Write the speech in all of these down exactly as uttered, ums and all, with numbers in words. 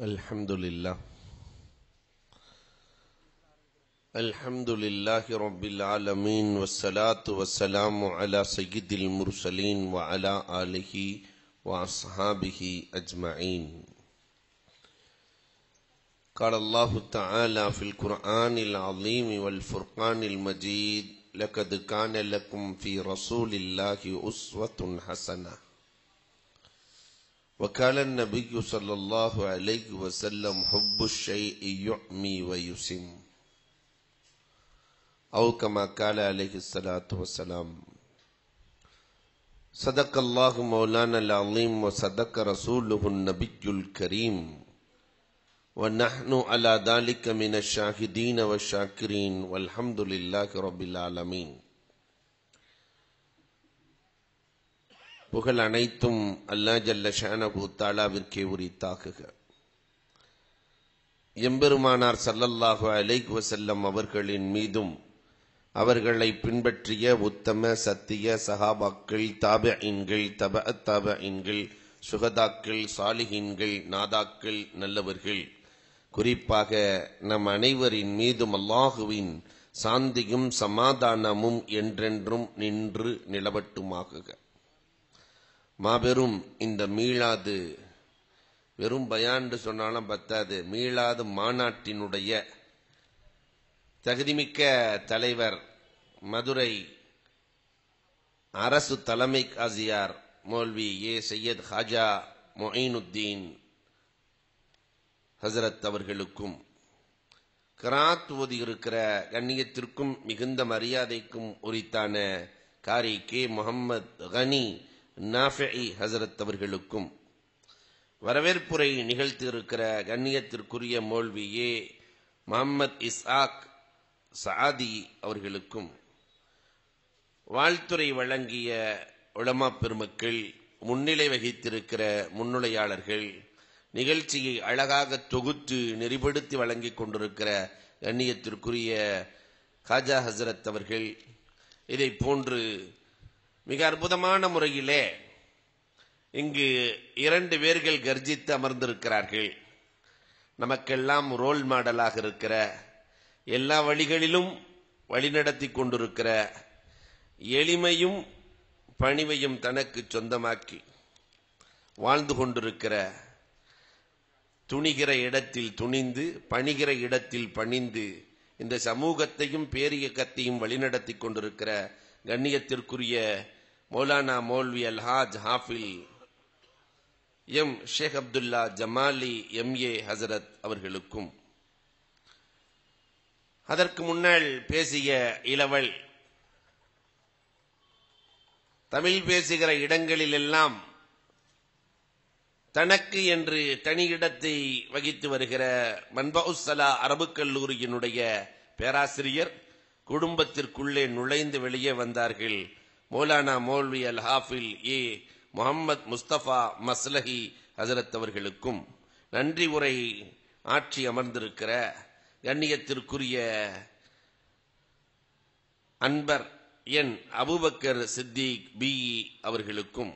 الحمد لله الحمد لله رب العالمين والصلاة والسلام على سيد المرسلين وعلى آله وأصحابه أجمعين. قال الله تعالى في القرآن العظيم والفرقان المجيد: لقد كان لكم في رسول الله أسوة حسنة. وقال النبي صلى الله عليه وسلم: حب الشيء يعمي ويسم، أو كما قال عليه الصلاة والسلام. صدق الله مولانا العظيم وصدق رسوله النبي الكريم، ونحن على ذلك من الشاهدين والشاكرين والحمد لله رب العالمين. புகழ் அனைத்தும் அல்லாஹ் ஜல்ல ஷானஹு தஆலாவிற்கே உரித்தாகுக. எம்பெருமானார் ஸல்லல்லாஹு அலைஹி வஸல்லம் அவர்களின் மீதும் அவர்களை பின்பற்றிய உத்தம சத்திய சஹாபாக்கள், தாபிஈன்கள், தபஅத் தாபிஈன்கள், சுஹதாக்கள், சாலிஹீன்கள், நாதாக்கள், நல்லவர்கள், குறிப்பாக நம் அனைவரின் மீதும் அல்லாஹுவின் சாந்தியும் சமாதானமும் என்றென்றும் நின்று நிலவட்டுமாகுக. மாபெரும் இந்த மீளாது, வெறும் பயான்னு சொன்னாலும் பத்தாது, மீளாது மாநாட்டினுடைய தகுதிமிக்க தலைவர் மதுரை அரசு தலைமை காசியார் மௌல்வி ஏ சையத் ஹாஜா மொயினுத்தீன் ஹசரத் அவர்களுக்கும், கிராத் ஓதி இருக்கிற கண்ணியத்திற்கும் மிகுந்த மரியாதைக்கும் உரித்தான காரி கே முகமது கனி நாஃபிஇ ஹசரத் அவர்களுக்கும், வரவேற்புரை நிகழ்த்தி இருக்கிற கண்ணியத்திற்குரிய மௌல்வி ஏ முகமது இஸ்ஆக் சாதி அவர்களுக்கும், வாழ்த்துரை வழங்கிய உலமா பெருமக்கள், முன்னிலை வகித்திருக்கிற முன்னுரையாளர்கள், நிகழ்ச்சியை அழகாக தொகுத்து நெறிப்படுத்தி வழங்கிக் கொண்டிருக்கிற கண்ணியத்திற்குரிய காஜா ஹசரத் அவர்கள், இதை போன்று மிக அற்புதமான முறையிலே இங்கு இரண்டு பேர்கள் கர்ஜித்து அமர்ந்திருக்கிறார்கள். நமக்கெல்லாம் ரோல் மாடலாக இருக்கிற, எல்லா வழிகளிலும் வழிநடத்தி கொண்டிருக்கிற, எளிமையும் பணிவையும் தனக்கு சொந்தமாக்கி வாழ்ந்து கொண்டிருக்கிற, துணிகிற இடத்தில் துணிந்து பணிகிற இடத்தில் பணிந்து இந்த சமூகத்தையும் பேரியக்கத்தையும் வழிநடத்தி கொண்டிருக்கிற கண்ணியத்திற்குரிய Maulana Maulvi Alhaj Hafil M Sheikh Abdullah Jamali M A Hazrat அவர்களுக்கும், அதற்கு முன்னால் பேசிய இளவல், தமிழ் பேசுகிற இடங்களில் எல்லாம் தனக்கு என்று தனி இடத்தை வகித்து வருகிற மன்பவுஸ்ஸலா அரபு கல்லூரியினுடைய பேராசிரியர், குடும்பத்திற்குள்ளே நுழைந்து வெளியே வந்தார்கள் மௌலானா மௌல்வி அல் ஹாஃபில் ஏ முகமது முஸ்தபா மஸ்லஹி ஹசரத் அவர்களுக்கும், நன்றி உரை ஆற்றி அமர்ந்திருக்கிற கண்ணியத்திற்குரிய அன்பர் என் அபூபக்கர் சித்திக் பி அவர்களுக்கும்,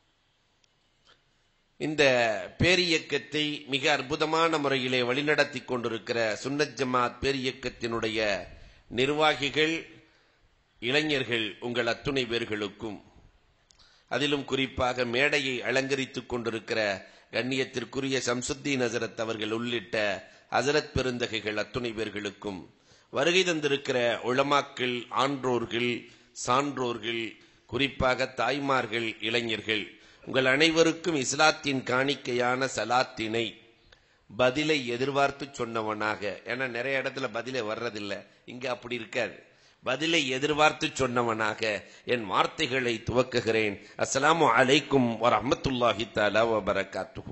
இந்த பேரியக்கத்தை மிக அற்புதமான முறையிலே வழிநடத்தி கொண்டிருக்கிற சுன்னத் ஜமாத் பேரியக்கத்தினுடைய நிர்வாகிகள், இளைஞர்கள், உங்கள் அத்துணை பேர்களுக்கும், அதிலும் குறிப்பாக மேடையை அலங்கரித்துக் கொண்டிருக்கிற கண்ணியத்திற்குரிய ஷம்சுத்தீன் ஹசரத் அவர்கள் உள்ளிட்ட ஹசரத் பெருந்தகைகள் அத்துணை பேர்களுக்கும், வருகை தந்திருக்கிற உலமாக்கள், ஆன்றோர்கள், சான்றோர்கள், குறிப்பாக தாய்மார்கள், இளைஞர்கள், உங்கள் அனைவருக்கும் இஸ்லாத்தின் காணிக்கையான சலாத்தினை பதிலை எதிர்பார்த்து சொன்னவனாக, ஏன்னா நிறைய இடத்துல பதிலே வர்றதில்லை, இங்க அப்படி இருக்காது, பதிலை எதிர்பார்த்து சொன்னவனாக என் வார்த்தைகளை துவக்குகிறேன். அஸ்ஸலாமு அலைக்கும் வரஹ்மத்துல்லாஹி தஆலா வ பரகாத்துஹு.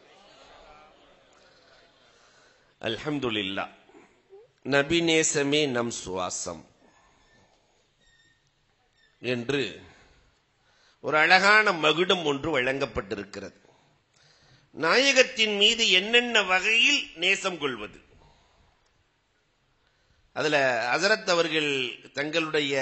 அல்ஹம்துலில்லாஹ். நபி நேசமே நம் சுவாசம் என்று ஒரு அழகான மகுடம் ஒன்று வழங்கப்பட்டிருக்கிறது. நாயகத்தின் மீது என்னென்ன வகையில் நேசம் கொள்வது, அதுல ஹசரத் அவர்கள் தங்களுடைய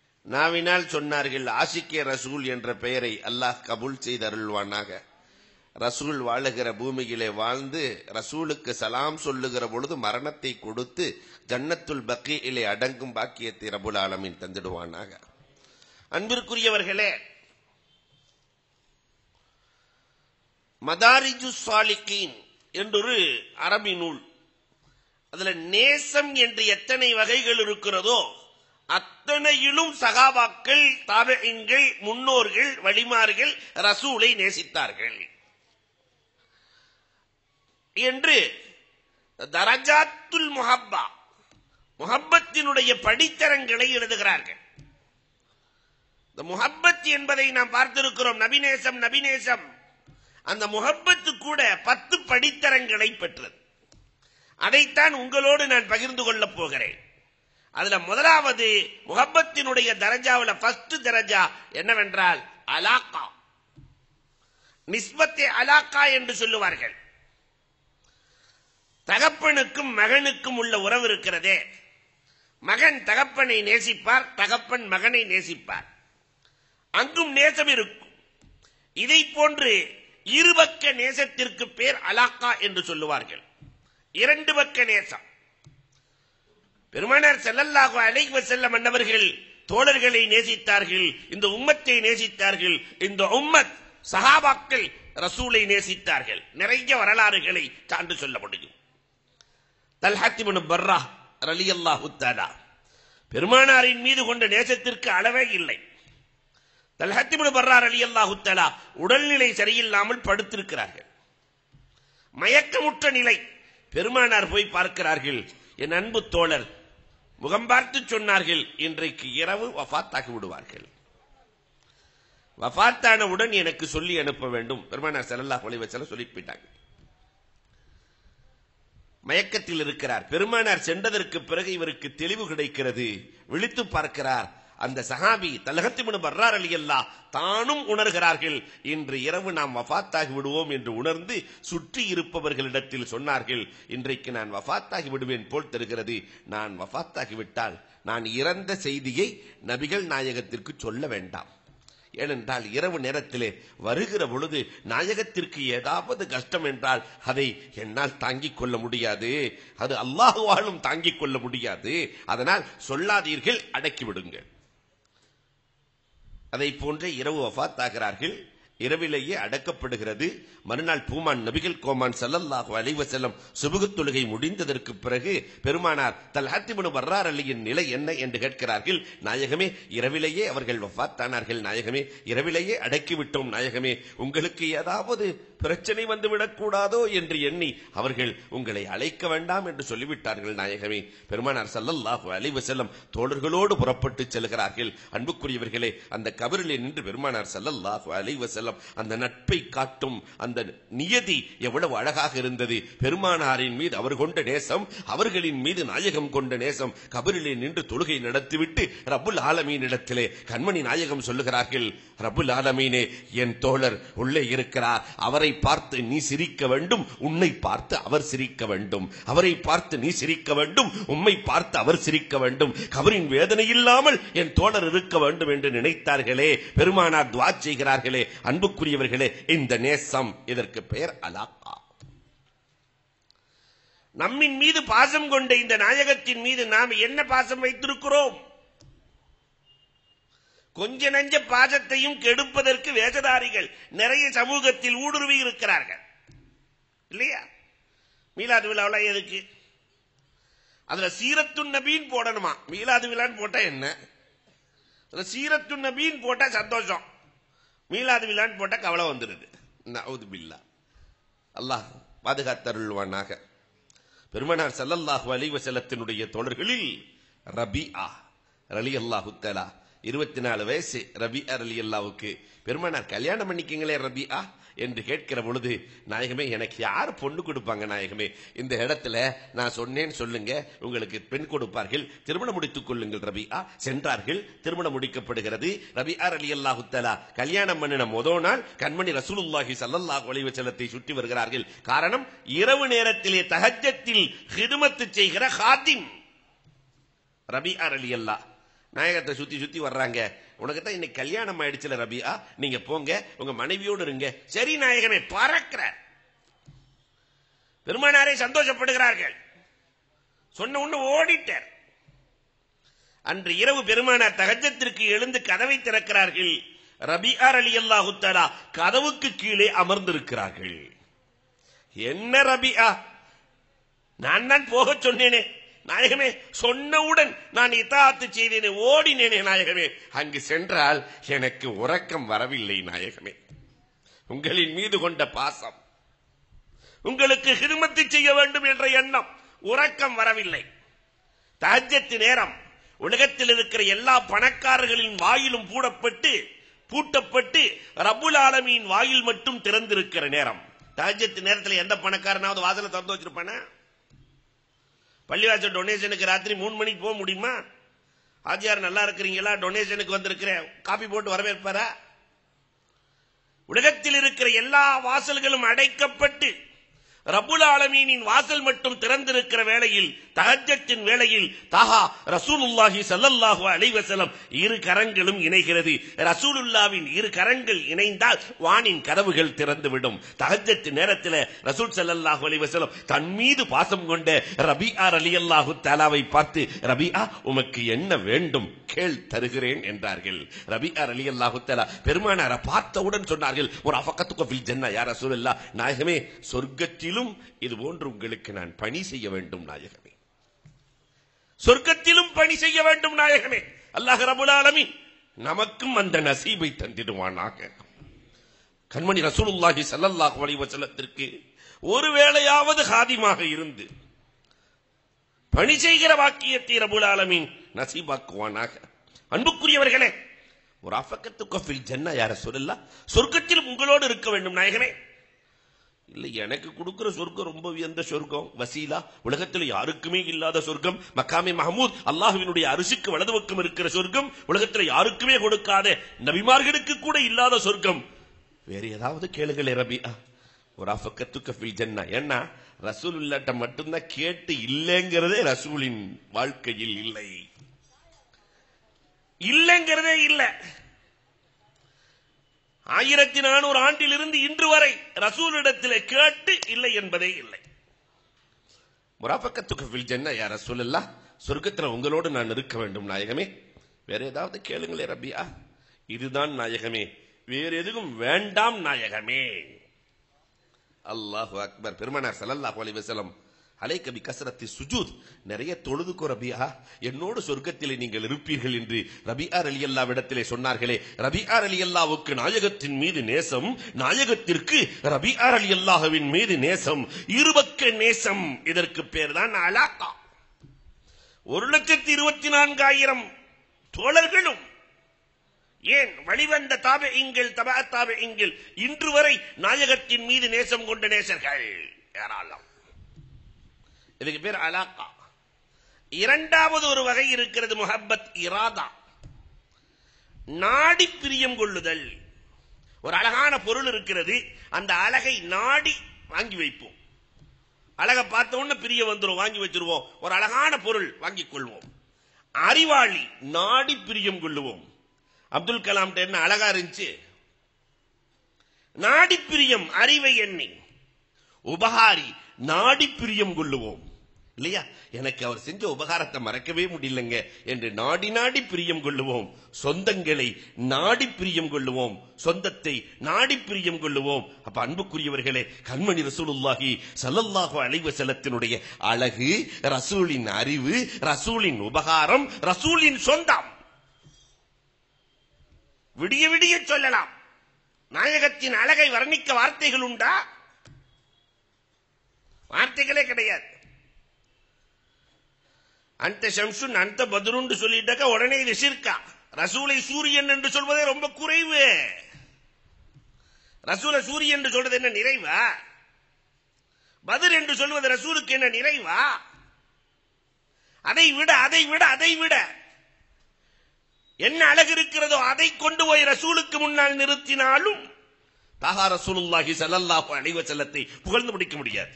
நாவினால் சொன்னார்கள், ஆஷிகே ரசூல் என்ற பெயரை அல்லாஹ் கபூல் செய்து அருள்வானாக. ரசூல் வாழுகிற பூமியிலே வாழ்ந்து ரசூலுக்கு சலாம் சொல்லுகிற பொழுது மரணத்தை கொடுத்து ஜன்னத்துல் பக்கீயிலே அடங்கும் பாக்கியத்தை ரப்புல் ஆலமீன் தந்திடுவானாக. அன்பிற்குரியவர்களே, மதாரிஜு சாலிகீன் என்றொரு அரபி நூல், அதுல நேசம் என்று எத்தனை வகைகள் இருக்கிறதோ அத்தனையிலும் சகாபாக்கள், தாபிஈன்கள், முன்னோர்கள், வழிமார்கள் ரசூலை நேசித்தார்கள் என்று தரஜாத்துல் முஹப்பா, முஹப்பத்தினுடைய படித்தரங்களை எழுதுகிறார்கள். இந்த முஹப்பத் என்பதை நாம் பார்த்திருக்கிறோம். நபிநேசம் நபிநேசம் அந்த முஹப்பத்து கூட பத்து படித்தரங்களை பெற்றது. அதைத்தான் உங்களோடு நான் பகிர்ந்து கொள்ளப் போகிறேன். அதுல முதலாவது முஹப்பத்தினுடைய தரஜாவுல ஃபர்ஸ்ட் தரஜா என்னவென்றால் அலாகா, நிஸ்பத்தே அலாகா என்று சொல்லுவார்கள். தகப்பனுக்கும் மகனுக்கும் உள்ள உறவு இருக்கிறதே, மகன் தகப்பனை நேசிப்பார், தகப்பன் மகனை நேசிப்பார், அங்கும் நேசம் இருக்கும். இதை போன்று இருபக்க நேசத்திற்கு பேர் அலாகா என்று சொல்லுவார்கள். இரண்டு பக்க நேசம். பெருமானார் ஸல்லல்லாஹு அலைஹி வஸல்லம் அன்னவர்கள் தோழர்களை நேசித்தார்கள், இந்த உம்மத்தை நேசித்தார்கள், இந்த உம்மத் சஹாபாக்கள் ரசூலை நேசித்தார்கள். நிறைய வரலாறுகளை சான்று சொல்ல முடியும். தல்ஹத் இப்னு பர்ரா ரலியல்லாஹு தஆலா பெருமானாரின் மீது கொண்ட நேசத்திற்கு அளவே இல்லை. தல்ஹத் இப்னு பர்ரா ரலியல்லாஹு தஆலா உடல்நிலை சரியில்லாமல் படுத்திருக்கிறார்கள், மயக்கமுற்ற நிலை. பெருமானார் போய் பார்க்கிறார்கள். என் அன்பு தோழர் முகம் பார்த்து சொன்னார்கள், இன்றைக்கு இரவு வஃபாத்தாகி விடுவார்கள், வஃபாத்தானவுடன் எனக்கு சொல்லி அனுப்ப வேண்டும். பெருமானார் ஸல்லல்லாஹு அலைஹி வஸல்லம் சொல்லி போயிட்டாங்க. மயக்கத்தில் இருக்கிறார். பெருமானார் சென்றதற்கு பிறகு இவருக்கு தெளிவு கிடைக்கிறது. விழித்து பார்க்கிறார். அந்த சஹாபி தல்ஹத் இப்னு பர்ரா ரலியல்லாஹு தானும் உணர்கிறார்கள், இன்று இரவு நாம் வஃபாத்தாகி விடுவோம் என்று உணர்ந்து சுற்றி இருப்பவர்களிடத்தில் சொன்னார்கள், இன்றைக்கு நான் வஃபாத்தாகி விடுவேன் போல் தெரிகிறது. நான் வஃபாத்தாகி விட்டால் நான் இறந்த செய்தியை நபிகள் நாயகத்திற்கு சொல்ல வேண்டாம். ஏனென்றால் இரவு நேரத்திலே வருகிற பொழுது நாயகத்திற்கு ஏதாவது கஷ்டம் என்றால் அதை என்னால் தாங்கிக் கொள்ள முடியாது, அது அல்லாஹ்வாலும் தாங்கிக் கொள்ள முடியாது. அதனால் சொல்லாதீர்கள், அடக்கிவிடுங்கள். அதை போன்றே இரவு வஃபாத்தாகிறார்கள். இரவிலேயே அடக்கப்படுகிறது. மறுநாள் பூமான் நபிகள் கோமான் ஸல்லல்லாஹு அலைஹி வஸல்லம் சுபுஹ் தொழுகை முடிந்ததற்கு பிறகு பெருமானார் தல்ஹத் இப்னு பர்ரா ரலியின் நிலை என்ன என்று கேட்கிறார்கள். நாயகமே, இரவிலேயே அவர்கள் வஃபாத்தானார்கள் நாயகமே, இரவிலேயே அடக்கிவிட்டோம் நாயகமே, உங்களுக்கு ஏதாவது பிரச்சனை வந்துவிடக் கூடாதோ என்று எண்ணி அவர்கள் உங்களை அழைக்க வேண்டாம் என்று சொல்லிவிட்டார்கள் நாயகமே. பெருமானார் ஸல்லல்லாஹு அலைஹி வஸல்லம் தோழர்களோடு புறப்பட்டு செல்கிறார்கள். அன்புக்குரியவர்களே, அந்த கபரிலே நின்று பெருமானார் ஸல்லல்லாஹு அலைஹி வஸல்லம் அந்த நட்பை காட்டும் அந்த நியதி எவ்வளவு அழகாக இருந்தது. பெருமானாரின் மீது அவர் கொண்ட நேசம், அவர்களின் மீது நாயகம் கொண்ட நேசம். கபரிலே நின்று தொழுகை நடத்திவிட்டு ரப்புல் ஆலமீன் இடத்திலே கண்மணி நாயகம் சொல்லுகிறார்கள், ரப்புல் ஆலமீனே, என் தோழர் உள்ளே இருக்கிறார், அவரை பார்த்து நீ சிரிக்க வேண்டும், உன்னை பார்த்து அவர் சிரிக்க வேண்டும், அவரை பார்த்து நீ சிரிக்க வேண்டும், உம்மை பார்த்து அவர் சிரிக்க வேண்டும், கபரின் வேதனை இல்லாமல் என் தோழர் இருக்க வேண்டும் என்று நினைத்தார்களே. பெருமானார் துஆ செய்கிறார்களே. அன்புக்குரியவர்களே, இந்த நேசம், இதற்கு பெயர் அலாகா. நம்மின் மீது பாசம் கொண்ட இந்த நாயகத்தின் மீது நாம் என்ன பாசம் வைத்திருக்கிறோம்? கொஞ்ச நஞ்ச பாசத்தையும் கெடுப்பதற்கு வேஷதாரிகள் நிறைய சமூகத்தில் ஊடுருவி இருக்கிறார்கள் இல்லையா? மீலாது விழாவில் எதுக்கு? அதுல சீரத்து நபின்னு போடணுமா? மீலாது விழான்னு போட்டா என்ன? சீரத்து நபின்னு போட்டா சந்தோஷம், மீலாது விழான்னு போட்டா கவலை வந்துடுது. நஊது பில்லாஹ், அல்லாஹ் பாதுகாத்தருள்வானாக. பெருமானார் ஸல்லல்லாஹு அலைஹி வஸல்லத்தினுடைய தோழர்களில் ரபிஆ ரலியல்லாஹு தஆலா இருபத்தி நாலு வயசு ரபிஆ ரலியல்லாஹுக்கு பெருமானார் கல்யாணம் பண்ணிக்கங்களே ரபிஆ என்று கேட்கிற பொழுது, நாயகமே, எனக்கு யார் பொண்ணு கொடுப்பாங்க நாயகமே? இந்த இடத்துல நான் சொன்னேன்னு சொல்லுங்க, உங்களுக்கு பெண் கொடுப்பார்கள், திருமணம் முடித்துக் கொள்ளுங்கள் ரபிஆ. சென்றார்கள். திருமணம் முடிக்கப்படுகிறது. ரபிஆ ரலியல்லாஹு தஆலா கல்யாணம் பண்ணின முதல் நாள் கண்மணி ரசூலுல்லாஹி ஸல்லல்லாஹு அலைஹி வஸல்லத்தை சுற்றி வருகிறார்கள். காரணம், இரவு நேரத்திலே தஹஜ்ஜத்தில் ஹிதுமத் செய்கிற ஹாதிம் ரபிஆ ரலியல்லாஹு நாயகத்தை சுத்தி சுத்தி வர்றாங்க. உனக்கு தான் இன்னைக்கு கல்யாணம் ஆயிடுச்சுல ரபியா, நீங்க போங்க உங்க மனைவியோடு இருங்க. சரி நாயகமே பறக்கிறார். பெருமானாரே சந்தோஷப்படுகிறார்கள். சொன்ன ஒண்ணு ஓடிட்டார். அன்று இரவு பெருமானார் தஹஜ்ஜத்திற்கு எழுந்து கதவை திறக்கிறார்கள். ரபிஆ ரலியல்லாஹு தஆலா கதவுக்கு கீழே அமர்ந்திருக்கிறார்கள். என்ன ரபிஆ, நான் தான் போக சொன்னேனே நாயகமே, சொன்னவுடன் நான் இத்தாஅத்து செய்தேனே, ஓடினேனே நாயகமே. அங்கு சென்றால் எனக்கு உறக்கம் வரவில்லை நாயகமே. உங்களின் மீது கொண்ட பாசம், உங்களுக்கு ஹிதுமத்து செய்ய வேண்டும் என்ற எண்ணம், உறக்கம் வரவில்லை. தஹஜ்ஜத் நேரம், உலகத்தில் இருக்கிற எல்லா பணக்காரர்களின் வாயிலும் பூடப்பட்டு பூட்டப்பட்டு ரப்புல் ஆலமீன் வாயில் மட்டும் திறந்திருக்கிற நேரம். தஹஜ்ஜத் நேரத்தில் எந்த பணக்காரனாவது வாசல திறந்து வச்சிருப்பானா? பள்ளிவாசல் டொனேஷனுக்கு ராத்திரி மூணு மணிக்கு போக முடியுமா? ஆஜியார் நல்லா இருக்கிறீங்களா, டொனேஷனுக்கு வந்திருக்கிறேன், காப்பி போட்டு வரவேற்பாரா? உலகத்தில் இருக்கிற எல்லா வாசல்களும் அடைக்கப்பட்டு ரப்புல் ஆலமீனின் வாசல் மட்டும் திறந்திருக்கிற வேளையில், தஹஜ்ஜத்தின் வேளையில் தாஹா ரசூலுல்லாஹி ஸல்லல்லாஹு அலைஹி வஸல்லம் இரு கரங்களும் இணைகிறது. ரசூலுல்லாஹ்வின் இரு கரங்கள் இணைந்தால் வானின் கதவுகள் திறந்துவிடும். தஹஜ்ஜத் நேரத்தில் ரசூல் ஸல்லல்லாஹு அலைஹி வஸல்லம் தன் மீது பாசம் கொண்ட ரபிஆ ரலியல்லாஹு தஆலாவை பார்த்து, ரபிஆ உமக்கு என்ன வேண்டும் கேள் தருகிறேன் என்றார்கள். ரபிஆ ரலியல்லாஹு தஆலா பெருமானாரை பார்த்தவுடன் சொன்னார்கள், ஒரு அஃபகத்துக ஃபில் ஜன்னah யா ரசூலல்லாஹ், நாயகமே சொர்க்கத்தில் இது போன்று உங்களுக்கு நான் பணி செய்ய வேண்டும் நாயகமே, சொர்க்கத்திலும் பணி செய்ய வேண்டும் நாயகமே. அல்லாஹ் ரப்புல் ஆலமீன் நமக்கும் அந்த நசீபை தந்திடுவானாக. கண்மணி ரசூலுல்லாஹி ஸல்லல்லாஹு அலைஹி வஸல்லத்திற்கு ஒருவேளையாவது ஹாதிமாக இருந்து பணி செய்கிற வாக்கியத்தை ரப்புல் ஆலமீன் நசீபாக்குவானாக. அன்புக்குரியவர்களே, ஒரு அஃபகத்துக ஃபில் ஜன்னah யா ரசூலல்லாஹ், சொர்க்கத்தில் உங்களோடு இருக்க வேண்டும் நாயகமே. இல்லை, எனக்கு கொடுக்கிற சொர்க்கம் ரொம்ப உயர்ந்த சொர்க்கம், வசீலா, உலகத்தில் யாருக்குமே இல்லாத சொர்க்கம், மக்காமே மஹமூத், அல்லாஹ்வினுடைய அரிசிக்கு வலது பக்கம் இருக்கிற சொர்க்கம், உலகத்தில் யாருக்குமே கொடுக்காத, நபிமார்களுக்கு கூட இல்லாத சொர்க்கம். வேற ஏதாவது கேளுங்களே ரபிஆ, ஒரு அஃபகத்துக ஃபில் ஜன்னah. ஏன்னா ரசூலுல்லாஹ்ட்ட மட்டும்தான் கேட்டு இல்லைங்கிறதே ரசூலின் வாழ்க்கையில் இல்லை, இல்லைங்கிறதே இல்லை. ஆயிரத்தி நானூறு ஆண்டில் இருந்து இன்று வரை ரசூலிடத்தில் கேட்டு இல்லை என்பதே இல்லை. முராஃபகத்துக ஃபில் ஜன்னah யா ரசூலல்லாஹ், சொர்க்கத்தில் உங்களோடு நான் இருக்க வேண்டும் நாயகமே. வேற ஏதாவது கேளுங்களே ரபிஆ. இதுதான் நாயகமே, வேற எதுவும் வேண்டாம் நாயகமே. அல்லாஹு அக்பர். பெருமானார் ஸல்லல்லாஹு அலைஹி வஸல்லம் அலைக பி கஸ்ரத்தி சுஜூத், நிறைய தொழுதுக்கோ ரபிஆ, என்னோடு சொர்க்கத்திலே நீங்கள் இருப்பீர்கள் என்று ரபிஆ ரலியல்லாஹு இடத்திலே சொன்னார்களே. ரபிஆ ரலியல்லாஹுவுக்கு நாயகத்தின் மீது நேசம், நாயகத்திற்கு ரபிஆ ரலியல்லாஹுவின் மீது நேசம், இருபக்க நேசம். இதற்கு பேர் தான் அலாகா. ஒரு லட்சத்தி இருபத்தி நான்காயிரம் தோழர்களும், ஏன் வழிவந்த தாபிஈன்கள், தபஅ தாபிஈன்கள், இன்று வரை நாயகத்தின் மீது நேசம் கொண்ட நேசர்கள் ஏராளம். இதுக்கு பேர் அலாகா. இரண்டாவது ஒரு வகை இருக்கிறது, முஹப்பத் இராதா, நாடி பிரியம் கொள்ளுதல். ஒரு அழகான பொருள் இருக்கிறது, அந்த அழகை நாடி வாங்கி வைப்போம். அழகை பார்த்த உடனே பிரிய வந்துடும், வாங்கி வச்சிருவோம். ஒரு அழகான பொருள் வாங்கிக் கொள்வோம். அறிவாளி நாடி பிரியம் கொள்ளுவோம். அப்துல் கலாம் என்ன அழகா இருந்துச்சு, நாடி பிரியம், அறிவை எண்ணி. உபகாரி நாடி பிரியம் கொள்ளுவோம் இல்லையா, எனக்கு அவர் செஞ்ச உபகாரத்தை மறக்கவே முடியலங்க என்று நாடி நாடி பிரியம் கொள்ளுவோம். சொந்தங்களை நாடி பிரியம் கொள்ளுவோம், சொந்தத்தை நாடி பிரியம் கொள்ளுவோம். அப்ப அன்புக்குரியவர்களே, கண்மணி ரசூலுல்லாஹி ஸல்லல்லாஹு அலைஹி வஸல்லத்தினுடைய அழகு, ரசூலின் அறிவு, ரசூலின் உபகாரம், ரசூலின் சொந்தம். விடிய விடிய சொல்லலாம். நாயகத்தின் அழகை வர்ணிக்க வார்த்தைகள் உண்டா? வார்த்தைகளே கிடையாது. அந்த ஷம்சுன் அந்த பத்ருன்னு சொல்லிட்டாக்க உடனே இது ஷிர்கா. ரசூலை சூரியன் என்று சொல்வதே ரொம்ப குறைவு. ரசூலை சூரியன் என்று சொல்றது என்ன நிறைவா? பத்ர் என்று சொல்வது ரசூலுக்கு என்ன நிறைவா? அதை விட அதை விட அதை விட என்ன அழகு இருக்கிறதோ அதை கொண்டு போய் ரசூலுக்கு முன்னால் நிறுத்தினாலும் தாஹா ரசூலுல்லாஹி ஸல்லல்லாஹு அலைஹி வஸல்லத்தை புகழ்ந்து முடிக்க முடியாது.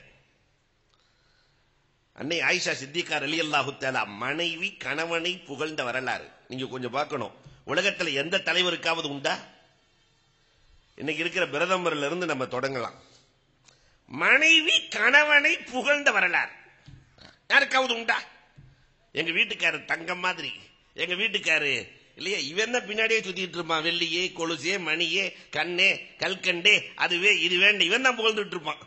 அன்னை ஆயிஷா சித்திகா ரலியல்லாஹு தஆலா மனைவி கணவனை புகழ்ந்த வரலாறு நீங்க கொஞ்சம் பார்க்கணும். உலகத்தில் எந்த தலைவருக்காவது உண்டா? இன்னைக்கு இருக்கிற பிரதமர்ல இருந்து நம்ம தொடங்கலாம். மனைவி கணவனை புகழ்ந்த வரலாறு யாருக்காவது உண்டா? எங்க வீட்டுக்காரு தங்கம் மாதிரி, எங்க வீட்டுக்காரு இல்லையா, இவன் தான் பின்னாடியே சுத்திட்டு இருப்பான். வெள்ளியே, கொலுசே, மணியே, கண்ணே, கல்கண்டே, அதுவே இது வேண்ட இவன் தான் புகழ்ந்துட்டு இருப்பான்.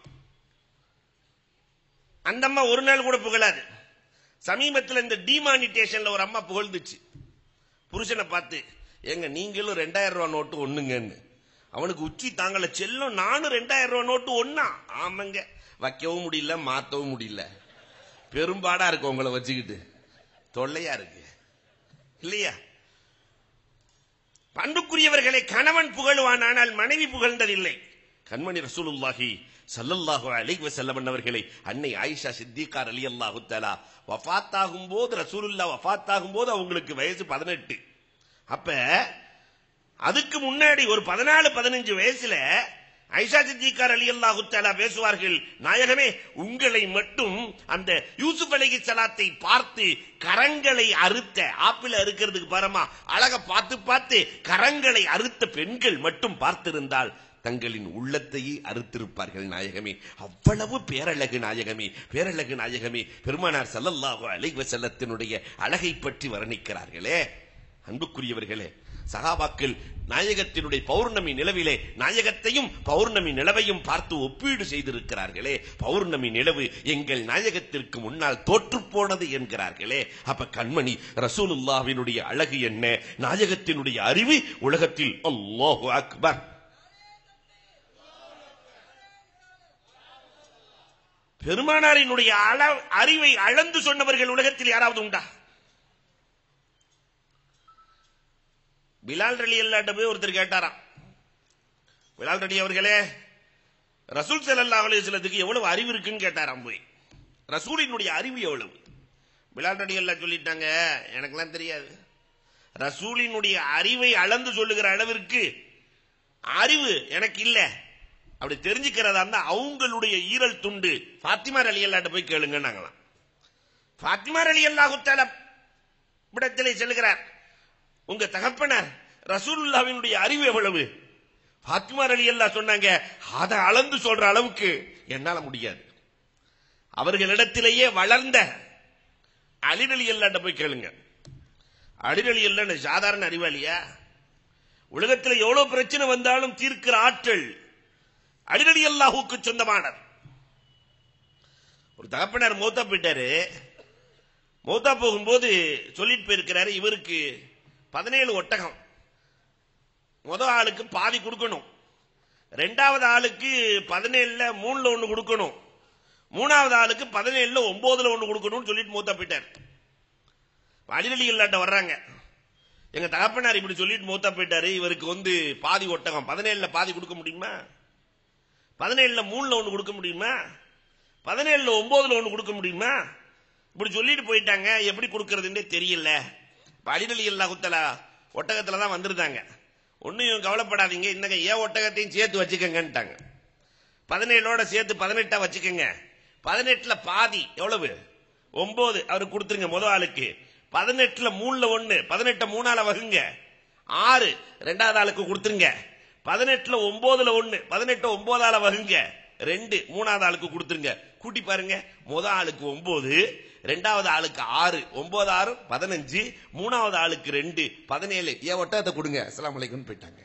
அந்த அம்மா ஒரு நாள் கூட புகழாது. சமீபத்தில் இந்த டிமானிட்டேஷன்ல ஒரு அம்மா புகழ்ந்துச்சு புருஷனை பார்த்து, எங்க நீங்களும் ரெண்டாயிரம் ரூபாய் நோட்டு ஒண்ணுங்கன்னு. அவனுக்கு உச்சி தாங்கல, செல்லும் நானும் ரெண்டாயிரம் ரூபாய் நோட்டு ஒன்னா. ஆமாங்க, வைக்கவும் முடியல, மாத்தவும் முடியல. பெரும்பாடா இருக்கு உங்களை வச்சுக்கிட்டு, தொல்லையா இருக்கு இல்லையா? பண்புக்குரியவர்களை கணவன் புகழுவான், ஆனால் மனைவி புகழ்ந்ததில்லை. கண்மணி ரசூலுல்லாஹி ஸல்லல்லாஹு அலைஹி வஸல்லம் அவர்களை அன்னை ஆயிஷா சித்திகா ரலியல்லாஹு தஆலா வஃபாத்தாகும் போது, ரசூலுல்லாஹ் வஃபாத்தாகும் போது அவங்களுக்கு வயசு பதினெட்டு. அப்ப அதுக்கு முன்னாடி ஒரு பதினாலு பதினஞ்சு வயசுல ஆயிஷா சித்திகா ரலியல்லாஹு தஆலா பேசுவார்கள், நாயகமே உங்களை மட்டும் அந்த யூசுப் அலைஹிஸ்ஸலாத்தை பார்த்து கரங்களை அறுத்த, ஆப்பிள் அறுக்கிறதுக்கு பாரமா அழக பார்த்து பார்த்து கரங்களை அறுத்த பெண்கள் மட்டும் பார்த்திருந்தால் தங்களின் உள்ளத்தையே அறுத்திருப்பார்கள் நாயகமே. அவ்வளவு பேரழகு நாயகமே, பேரழகு நாயகமே. பெருமானார் ஸல்லல்லாஹு அலைஹி வஸல்லத்தினுடைய அழகை பற்றி வர்ணிக்கிறார்களே. அன்புக்குரியவர்களே, சஹாபாக்கள் நாயகத்தினுடைய பௌர்ணமி நிலவிலே நாயகத்தையும் பௌர்ணமி நிலவையும் பார்த்து ஒப்பீடு செய்திருக்கிறார்களே. பௌர்ணமி நிலவு எங்கள் நாயகத்திற்கு முன்னால் தோற்று போனது என்கிறார்களே. அப்ப கண்மணி ரசூலுல்லாஹ்வினுடைய அழகு என்ன, நாயகத்தினுடைய அறிவு உலகத்தில் அல்லாஹு அக்பர். பெருமானாரினுடைய அறிவை அளந்து சொன்னவர்கள் உலகத்தில் யாராவது உண்டா? பிலால் ரலியல்லாஹு போய் ஒருத்தர் கேட்டாராம், பிலால் ரலி அவர்களே, ரசூல் ஸல்லல்லாஹு அலைஹி வஸல்லத்துக்கு எவ்வளவு அறிவு இருக்குன்னு கேட்டாராம். போய் ரசூலினுடைய அறிவு எவ்வளவு? பிலால் ரலியல்லாஹு சொல்லிட்டாங்க, எனக்கெல்லாம் தெரியாது. ரசூலினுடைய அறிவை அளந்து சொல்லுகிற அளவிற்கு அறிவு எனக்கு இல்ல. அப்படி தெரிஞ்சுக்கிறதா இருந்தா அவங்களுடைய ஈரல் துண்டு ஃபாத்திமா ரலியல்லாஹு போய் கேளுங்க நாங்களாம். ஃபாத்திமா ரலியல்லாஹு தஆலா விடத்திலே செல்கிறார், உங்க தகப்பனார் ரசூலுல்லாஹ்வினுடைய அறிவு எவ்வளவு? ஃபாத்திமா ரலியல்லாஹு சொன்னாங்க, அதை அளந்து சொல்ற அளவுக்கு என்னால முடியாது. அவர்களிடத்திலேயே வளர்ந்த அலி ரலியல்லாஹு போய் கேளுங்க. அலி ரலியல்லாஹு சாதாரண அறிவாளியா? உலகத்தில் எவ்வளவு பிரச்சனை வந்தாலும் தீர்க்கிற ஆற்றல் அலி ரலியல்லாஹுக்கு சொந்தமானது. ஒரு தகப்பனார் மௌத்தா போயிட்டாரு. மௌத்தா போகும்போது சொல்லிட்டு போயிருக்கிறாரு, இவருக்கு பதினேழு ஒட்டகம், முதல் ஆளுக்கு பாதி கொடுக்கணும், ரெண்டாவது ஆளுக்கு பதினேழுல மூணுல ஒண்ணு கொடுக்கணும், மூணாவது ஆளுக்கு பதினேழுல ஒன்பதுல ஒண்ணு கொடுக்கணும்னு சொல்லிட்டு மூத்தா போயிட்டார். அலி ரலியல்லாஹு வர்றாங்க, எங்க தகப்பனார் இப்படி சொல்லிட்டு மூத்தா போயிட்டாரு, இவருக்கு வந்து பாதி ஒட்டகம், பதினேழுல பாதி கொடுக்க முடியுமா? பதினேழுல மூணுல ஒண்ணு கொடுக்க முடியுமா? பதினேழுல ஒன்பதுல ஒண்ணு கொடுக்க முடியுமா? இப்படி சொல்லிட்டு போயிட்டாங்க, எப்படி கொடுக்கறதுன்னே தெரியல. அலி ரலியல்லாஹு தஆலா ஒட்டகத்துல தான் வந்திருந்தாங்க. ஒன்னும் கவலைப்படாதீங்க, இன்னங்க ஏன் ஒட்டகத்தையும் சேர்த்து வச்சுக்கங்கன்ட்டாங்க. பதினேழோட சேர்த்து பதினெட்டா வச்சுக்கங்க. பதினெட்டுல பாதி எவ்வளவு? ஒன்பது. அவருக்கு கொடுத்துருங்க முதல் ஆளுக்கு. பதினெட்டுல மூணுல ஒண்ணு, பதினெட்ட மூணால வகுங்க, ஆறு. ரெண்டாவது ஆளுக்கு கொடுத்துருங்க. பதினெட்டுல ஒன்பதுல ஒண்ணு, பதினெட்டு ஒன்பதால வகுங்க, ரெண்டு. மூணாவது ஆளுக்கு கொடுத்துருங்க. கூட்டி பாருங்க, முதல் ஆளுக்கு ஒன்பது, ரெண்டாவது ஆளுக்கு ஆறு, ஒன்பது ஆறு பதினஞ்சு, மூணாவது ஆளுக்கு ரெண்டு, பதினேழு. ஏன் ஒட்டகத்தை கொடுங்க, அஸ்ஸலாமு அலைக்கும் போயிட்டாங்க.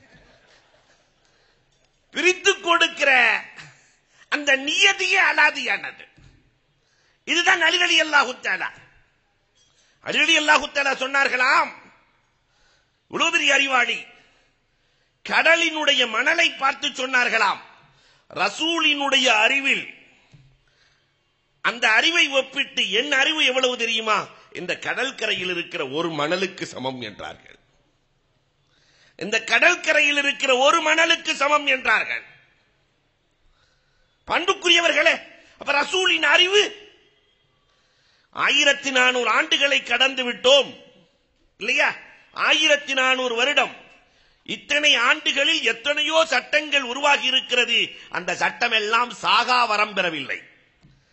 பிரித்து கொடுக்கிற அந்த நியதியே அலாதியானது. இதுதான் அலி ரலியல்லாஹு தஆலா. அலி ரலியல்லாஹு தஆலா சொன்னார்களாம், இவ்வளவு பெரிய அறிவாளி, கடலினுடைய மணலை பார்த்து சொன்னார்களாம், ரசூலினுடைய அறிவில் அந்த அறிவை ஒப்பிட்டு என் அறிவு எவ்வளவு தெரியுமா? இந்த கடற்கரையில் இருக்கிற ஒரு மணலுக்கு சமம் என்றார்கள். இந்த கடற்கரையில் இருக்கிற ஒரு மணலுக்கு சமம் என்றார்கள். பண்புக்குரியவர்களே, அப்ப ரசூலின் அறிவு ஆயிரத்தி நானூறு ஆண்டுகளை கடந்து விட்டோம் இல்லையா? ஆயிரத்தி நானூறு வருடம். இத்தனை ஆண்டுகளில் எத்தனையோ சட்டங்கள் உருவாகி இருக்கிறது. அந்த சட்டம் எல்லாம் சாகா வரம் பெறவில்லை.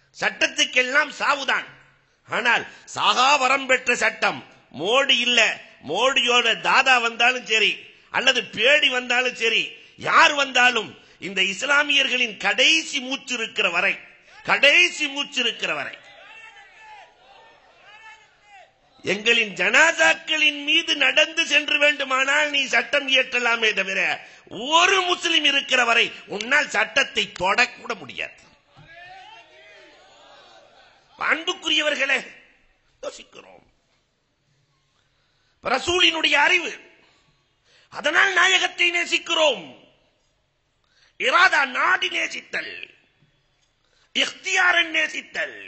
சட்டத்துக்கெல்லாம் சாவுதான். ஆனால் சாகா வரம் பெற்ற சட்டம் மோடி இல்ல, மோடியோட தாதா வந்தாலும் சரி அல்லது பேடி வந்தாலும் சரி, யார் வந்தாலும் இந்த இஸ்லாமியர்களின் கடைசி மூச்சு இருக்கிற வரை கடைசி மூச்சு இருக்கிற வரை எங்களின் ஜனாசாக்களின் மீது நடந்து சென்று வேண்டுமானால் நீ சட்டம் இயற்றலாமே தவிர ஒரு முஸ்லிம் இருக்கிற வரை உன்னால் சட்டத்தை தொடக்கூட முடியாது. அன்புக்குரியவர்களே, யோசிக்கிறோம். ரசூலினுடைய அறிவு, அதனால் நாயகத்தை நேசிக்கிறோம். இராதா நாடி நேசித்தல், இக்தியாரன் நேசித்தல்.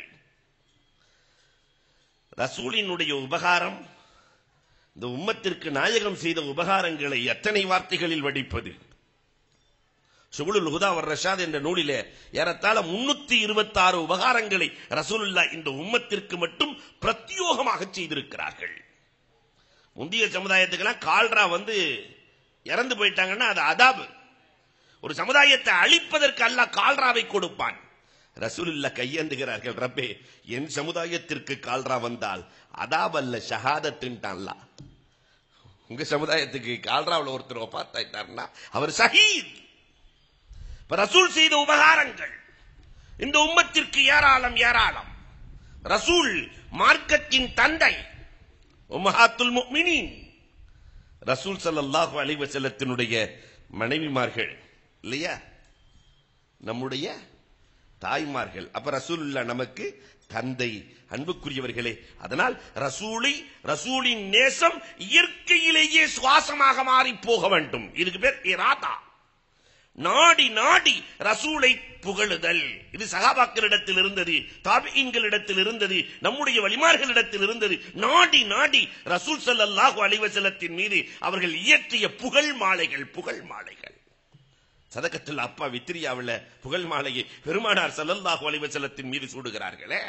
ரசூலினுடைய உபகாரம், இந்த உம்மத்திற்கு நாயகம் செய்த உபகாரங்களை எத்தனை வார்த்தைகளில் வடிப்பது. சுபுலுல் ஹுதா வர் ரஷாத் என்ற நூலிலே ஏறத்தாழ முன்னூத்தி இருபத்தி ஆறு உபகாரங்களை ரசூலுல்லாஹ் இந்த உம்மத்திற்கு மட்டும் பிரத்யோகமாக செய்திருக்கிறார்கள். முந்தைய சமுதாயத்துக்கெல்லாம் கால்ரா வந்து இறந்து போயிட்டாங்கன்னா அது அதாபு. ஒரு சமுதாயத்தை அழிப்பதற்கு அல்லாஹ் கால்ராவை கொடுப்பான். ரசூலுல்லாஹ் கையேந்துகிறார்கள், ரப்பே என் சமுதாயத்திற்கு கால்ரா வந்தால் அதாப் அல்ல ஷஹாதத்ன்றான்ல. உங்க சமுதாயத்துக்கு கால்ராவில் ஒருத்தர் வஃபாத்தாயிட்டார்னா அவர் ஷஹீத். ரசூல் செய்த உபகாரங்கள் இந்த உம்மத்திற்கு ஏராளம் ஏராளம். ரசூல் மார்க்கத்தின் தந்தை, உம்மஹாத்துல் முஃமினீன். ரசூல் ஸல்லல்லாஹு அலைஹி வஸல்லத்தினுடைய மனைவிமார்கள் இல்லையா, நம்முடைய தாய்மார்கள். அப்ப ரசூலுல்லாஹ் நமக்கு தந்தை. அன்புக்குரியவர்களே, அதனால் ரசூலை, ரசூலின் நேசம் இயற்கையிலேயே சுவாசமாக மாறி போக வேண்டும். இதுக்கு பேர் இராதா. நாடி நாடி ரசூலை புகழுதல். இது சஹாபாக்களிடத்தில் இருந்தது, தாபிஈன்களிடத்தில் இருந்தது, நம்முடைய வலிமார்களிடத்தில் இருந்தது. நாடி நாடி ரசூல் ஸல்லல்லாஹு அலைஹி வஸல்லத்தின் மீது அவர்கள் இயற்றிய புகழ் மாலைகள் புகழ் மாலைகள். சதகத்துல் அப்பா வித்ரியாவில் புகழ் மாலையை பெருமானார் ஸல்லல்லாஹு அலைஹி வஸல்லத்தின் மீது சூடுகிறார்களே.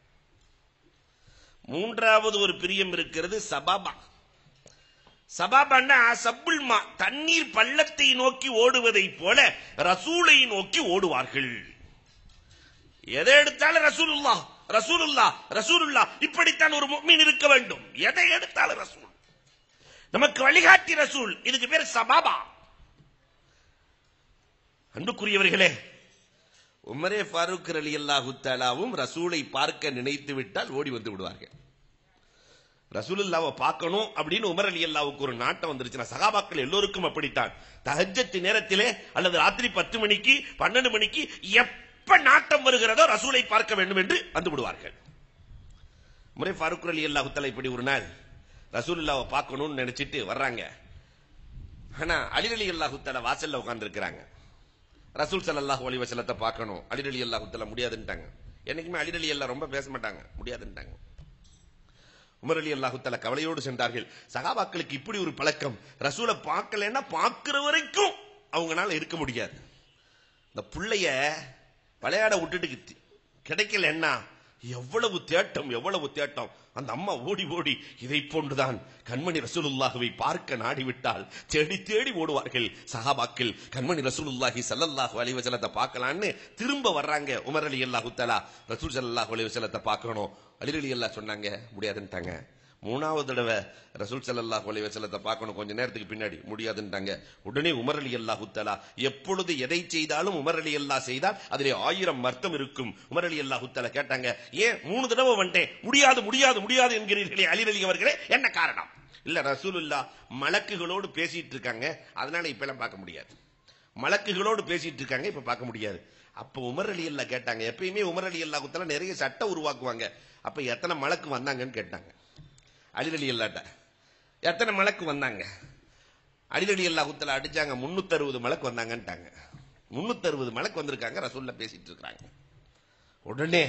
மூன்றாவது ஒரு பிரியம் இருக்கிறது, சபாபா. சபாபான்னா சப்புல் மா, தண்ணீர் பள்ளத்தை நோக்கி ஓடுவதை போல ரசூலை நோக்கி ஓடுவார்கள். எதை எடுத்தாலும் ரசூலுல்லாஹ் ரசூலுல்லாஹ் ரசூலுல்லாஹ், இப்படித்தான் ஒரு முஃமின் இருக்க வேண்டும். எதை எடுத்தாலும் ரசூல், நமக்கு வழிகாட்டி ரசூல். இதுக்கு பேர் சபாபா. அன்புக்குரியவர்களே, உமரே ஃபாரூக் ரலியல்லாஹு தஆலாவும் ரசூலை பார்க்க நினைத்து விட்டால் ஓடி வந்து விடுவார்கள். ரசூலுல்லாஹ்வை பார்க்கணும் அப்படின்னு உமர் ரலியல்லாஹுக்கு ஒரு நாட்டம் வந்துருச்சுன்னா, சஹாபாக்கள் எல்லோருக்கும் அப்படித்தான். தஹஜ்ஜத் நேரத்திலே அல்லது ராத்திரி பத்து மணிக்கு பன்னெண்டு மணிக்கு எப்ப நாட்டம் வருகிறதோ ரசூலை பார்க்க வேண்டும் என்று வந்து விடுவார்கள். உமரே ஃபாரூக் ரலியல்லாஹு தஆலா இப்படி ஒரு நாள் ரசூலுல்லாஹ்வை பார்க்கணும்னு நினைச்சிட்டு வர்றாங்க. ஆனா அலி ரலியல்லாஹு தஆலா வாசல்ல உட்கார்ந்து இருக்கிறாங்க. ரசூல் ஸல்லல்லாஹு அலைஹி வஸல்லத்தை பார்க்கணும். அலி ரலியல்லாஹு தஆலா முடியாதுன்ட்டாங்க. என்னைக்குமே அலி ரலியல்லாஹு ரொம்ப பேச மாட்டாங்க, முடியாதுன்ட்டாங்க. உமர் ரலியல்லாஹு தஆலா கவலையோடு சென்றார்கள். சஹாபாக்களுக்கு இப்படி ஒரு பழக்கம், ரசூலை பார்க்கலன்னா பார்க்கிற வரைக்கும் அவங்களால இருக்க முடியாது. இந்த புள்ளைய விளையாட விட்டுட்டு கிடைக்கலன்னா எவ்வளவு தேட்டம் எவ்வளவு தேட்டம். அந்த அம்மா ஓடி ஓடி இதை போன்றுதான் கண்மணி ரசூலுல்லாஹ்வை பார்க்க நாடிவிட்டால் தேடி தேடி ஓடுவார்கள் சஹாபாக்கள். கண்மணி ரசூலுல்லாஹி ஸல்லல்லாஹு அலைஹி வஸல்லத்தை பார்க்கலான்னு திரும்ப வர்றாங்க. உமர் ரலியல்லாஹு தஆலா ரசூல் ஸல்லல்லாஹு அலைஹி வஸல்லத்தை பார்க்கணும். அலி ரலியல்லாஹு சொன்னாங்க, முடியாதுன்ட்டாங்க. மூணாவது தடவை ரசூல் ஸல்லல்லாஹு அலைஹி வஸல்லத்தை பார்க்கணும், கொஞ்ச நேரத்துக்கு பின்னாடி முடியாதுன்ட்டாங்க. உடனே உமர் ரலியல்லாஹு தஆலா, எப்பொழுது எதை செய்தாலும் உமர் ரலியல்லாஹு செய்தால் அதிலே ஆயிரம் அர்த்தம் இருக்கும். உமர் ரலியல்லாஹு தஆலா கேட்டாங்க, ஏன் மூணு தடவை வந்துட்டேன், முடியாது முடியாது முடியாது என்கிறீர்களே அலி ரலி அவர்களே, என்ன காரணம்? இல்ல ரசூலுல்லாஹ் மலக்குகளோடு பேசிட்டு இருக்காங்க, அதனால இப்ப எல்லாம் பார்க்க முடியாது. மலக்குகளோடு பேசிட்டு இருக்காங்க, இப்ப பார்க்க முடியாது. அப்ப உமர் ரலியல்லாஹு கேட்டாங்க, எப்பயுமே உமர் ரலியல்லாஹு தஆலா நிறைய சட்டம் உருவாக்குவாங்க, அப்ப எத்தனை மலக்கு வந்தாங்கன்னு கேட்டாங்க. அலி ரலியல்லாஹு எத்தனை மலக்கு வந்தாங்க? அலி ரலியல்லாஹு தஆலா அடிச்சாங்க, முன்னூத்தி அறுபது மலக்கு வந்தாங்கன்ட்டாங்க. முன்னூத்தி அறுபது மலக்கு வந்திருக்காங்க, ரசூலுல்லாஹ் பேசிட்டு இருக்காங்க. உடனே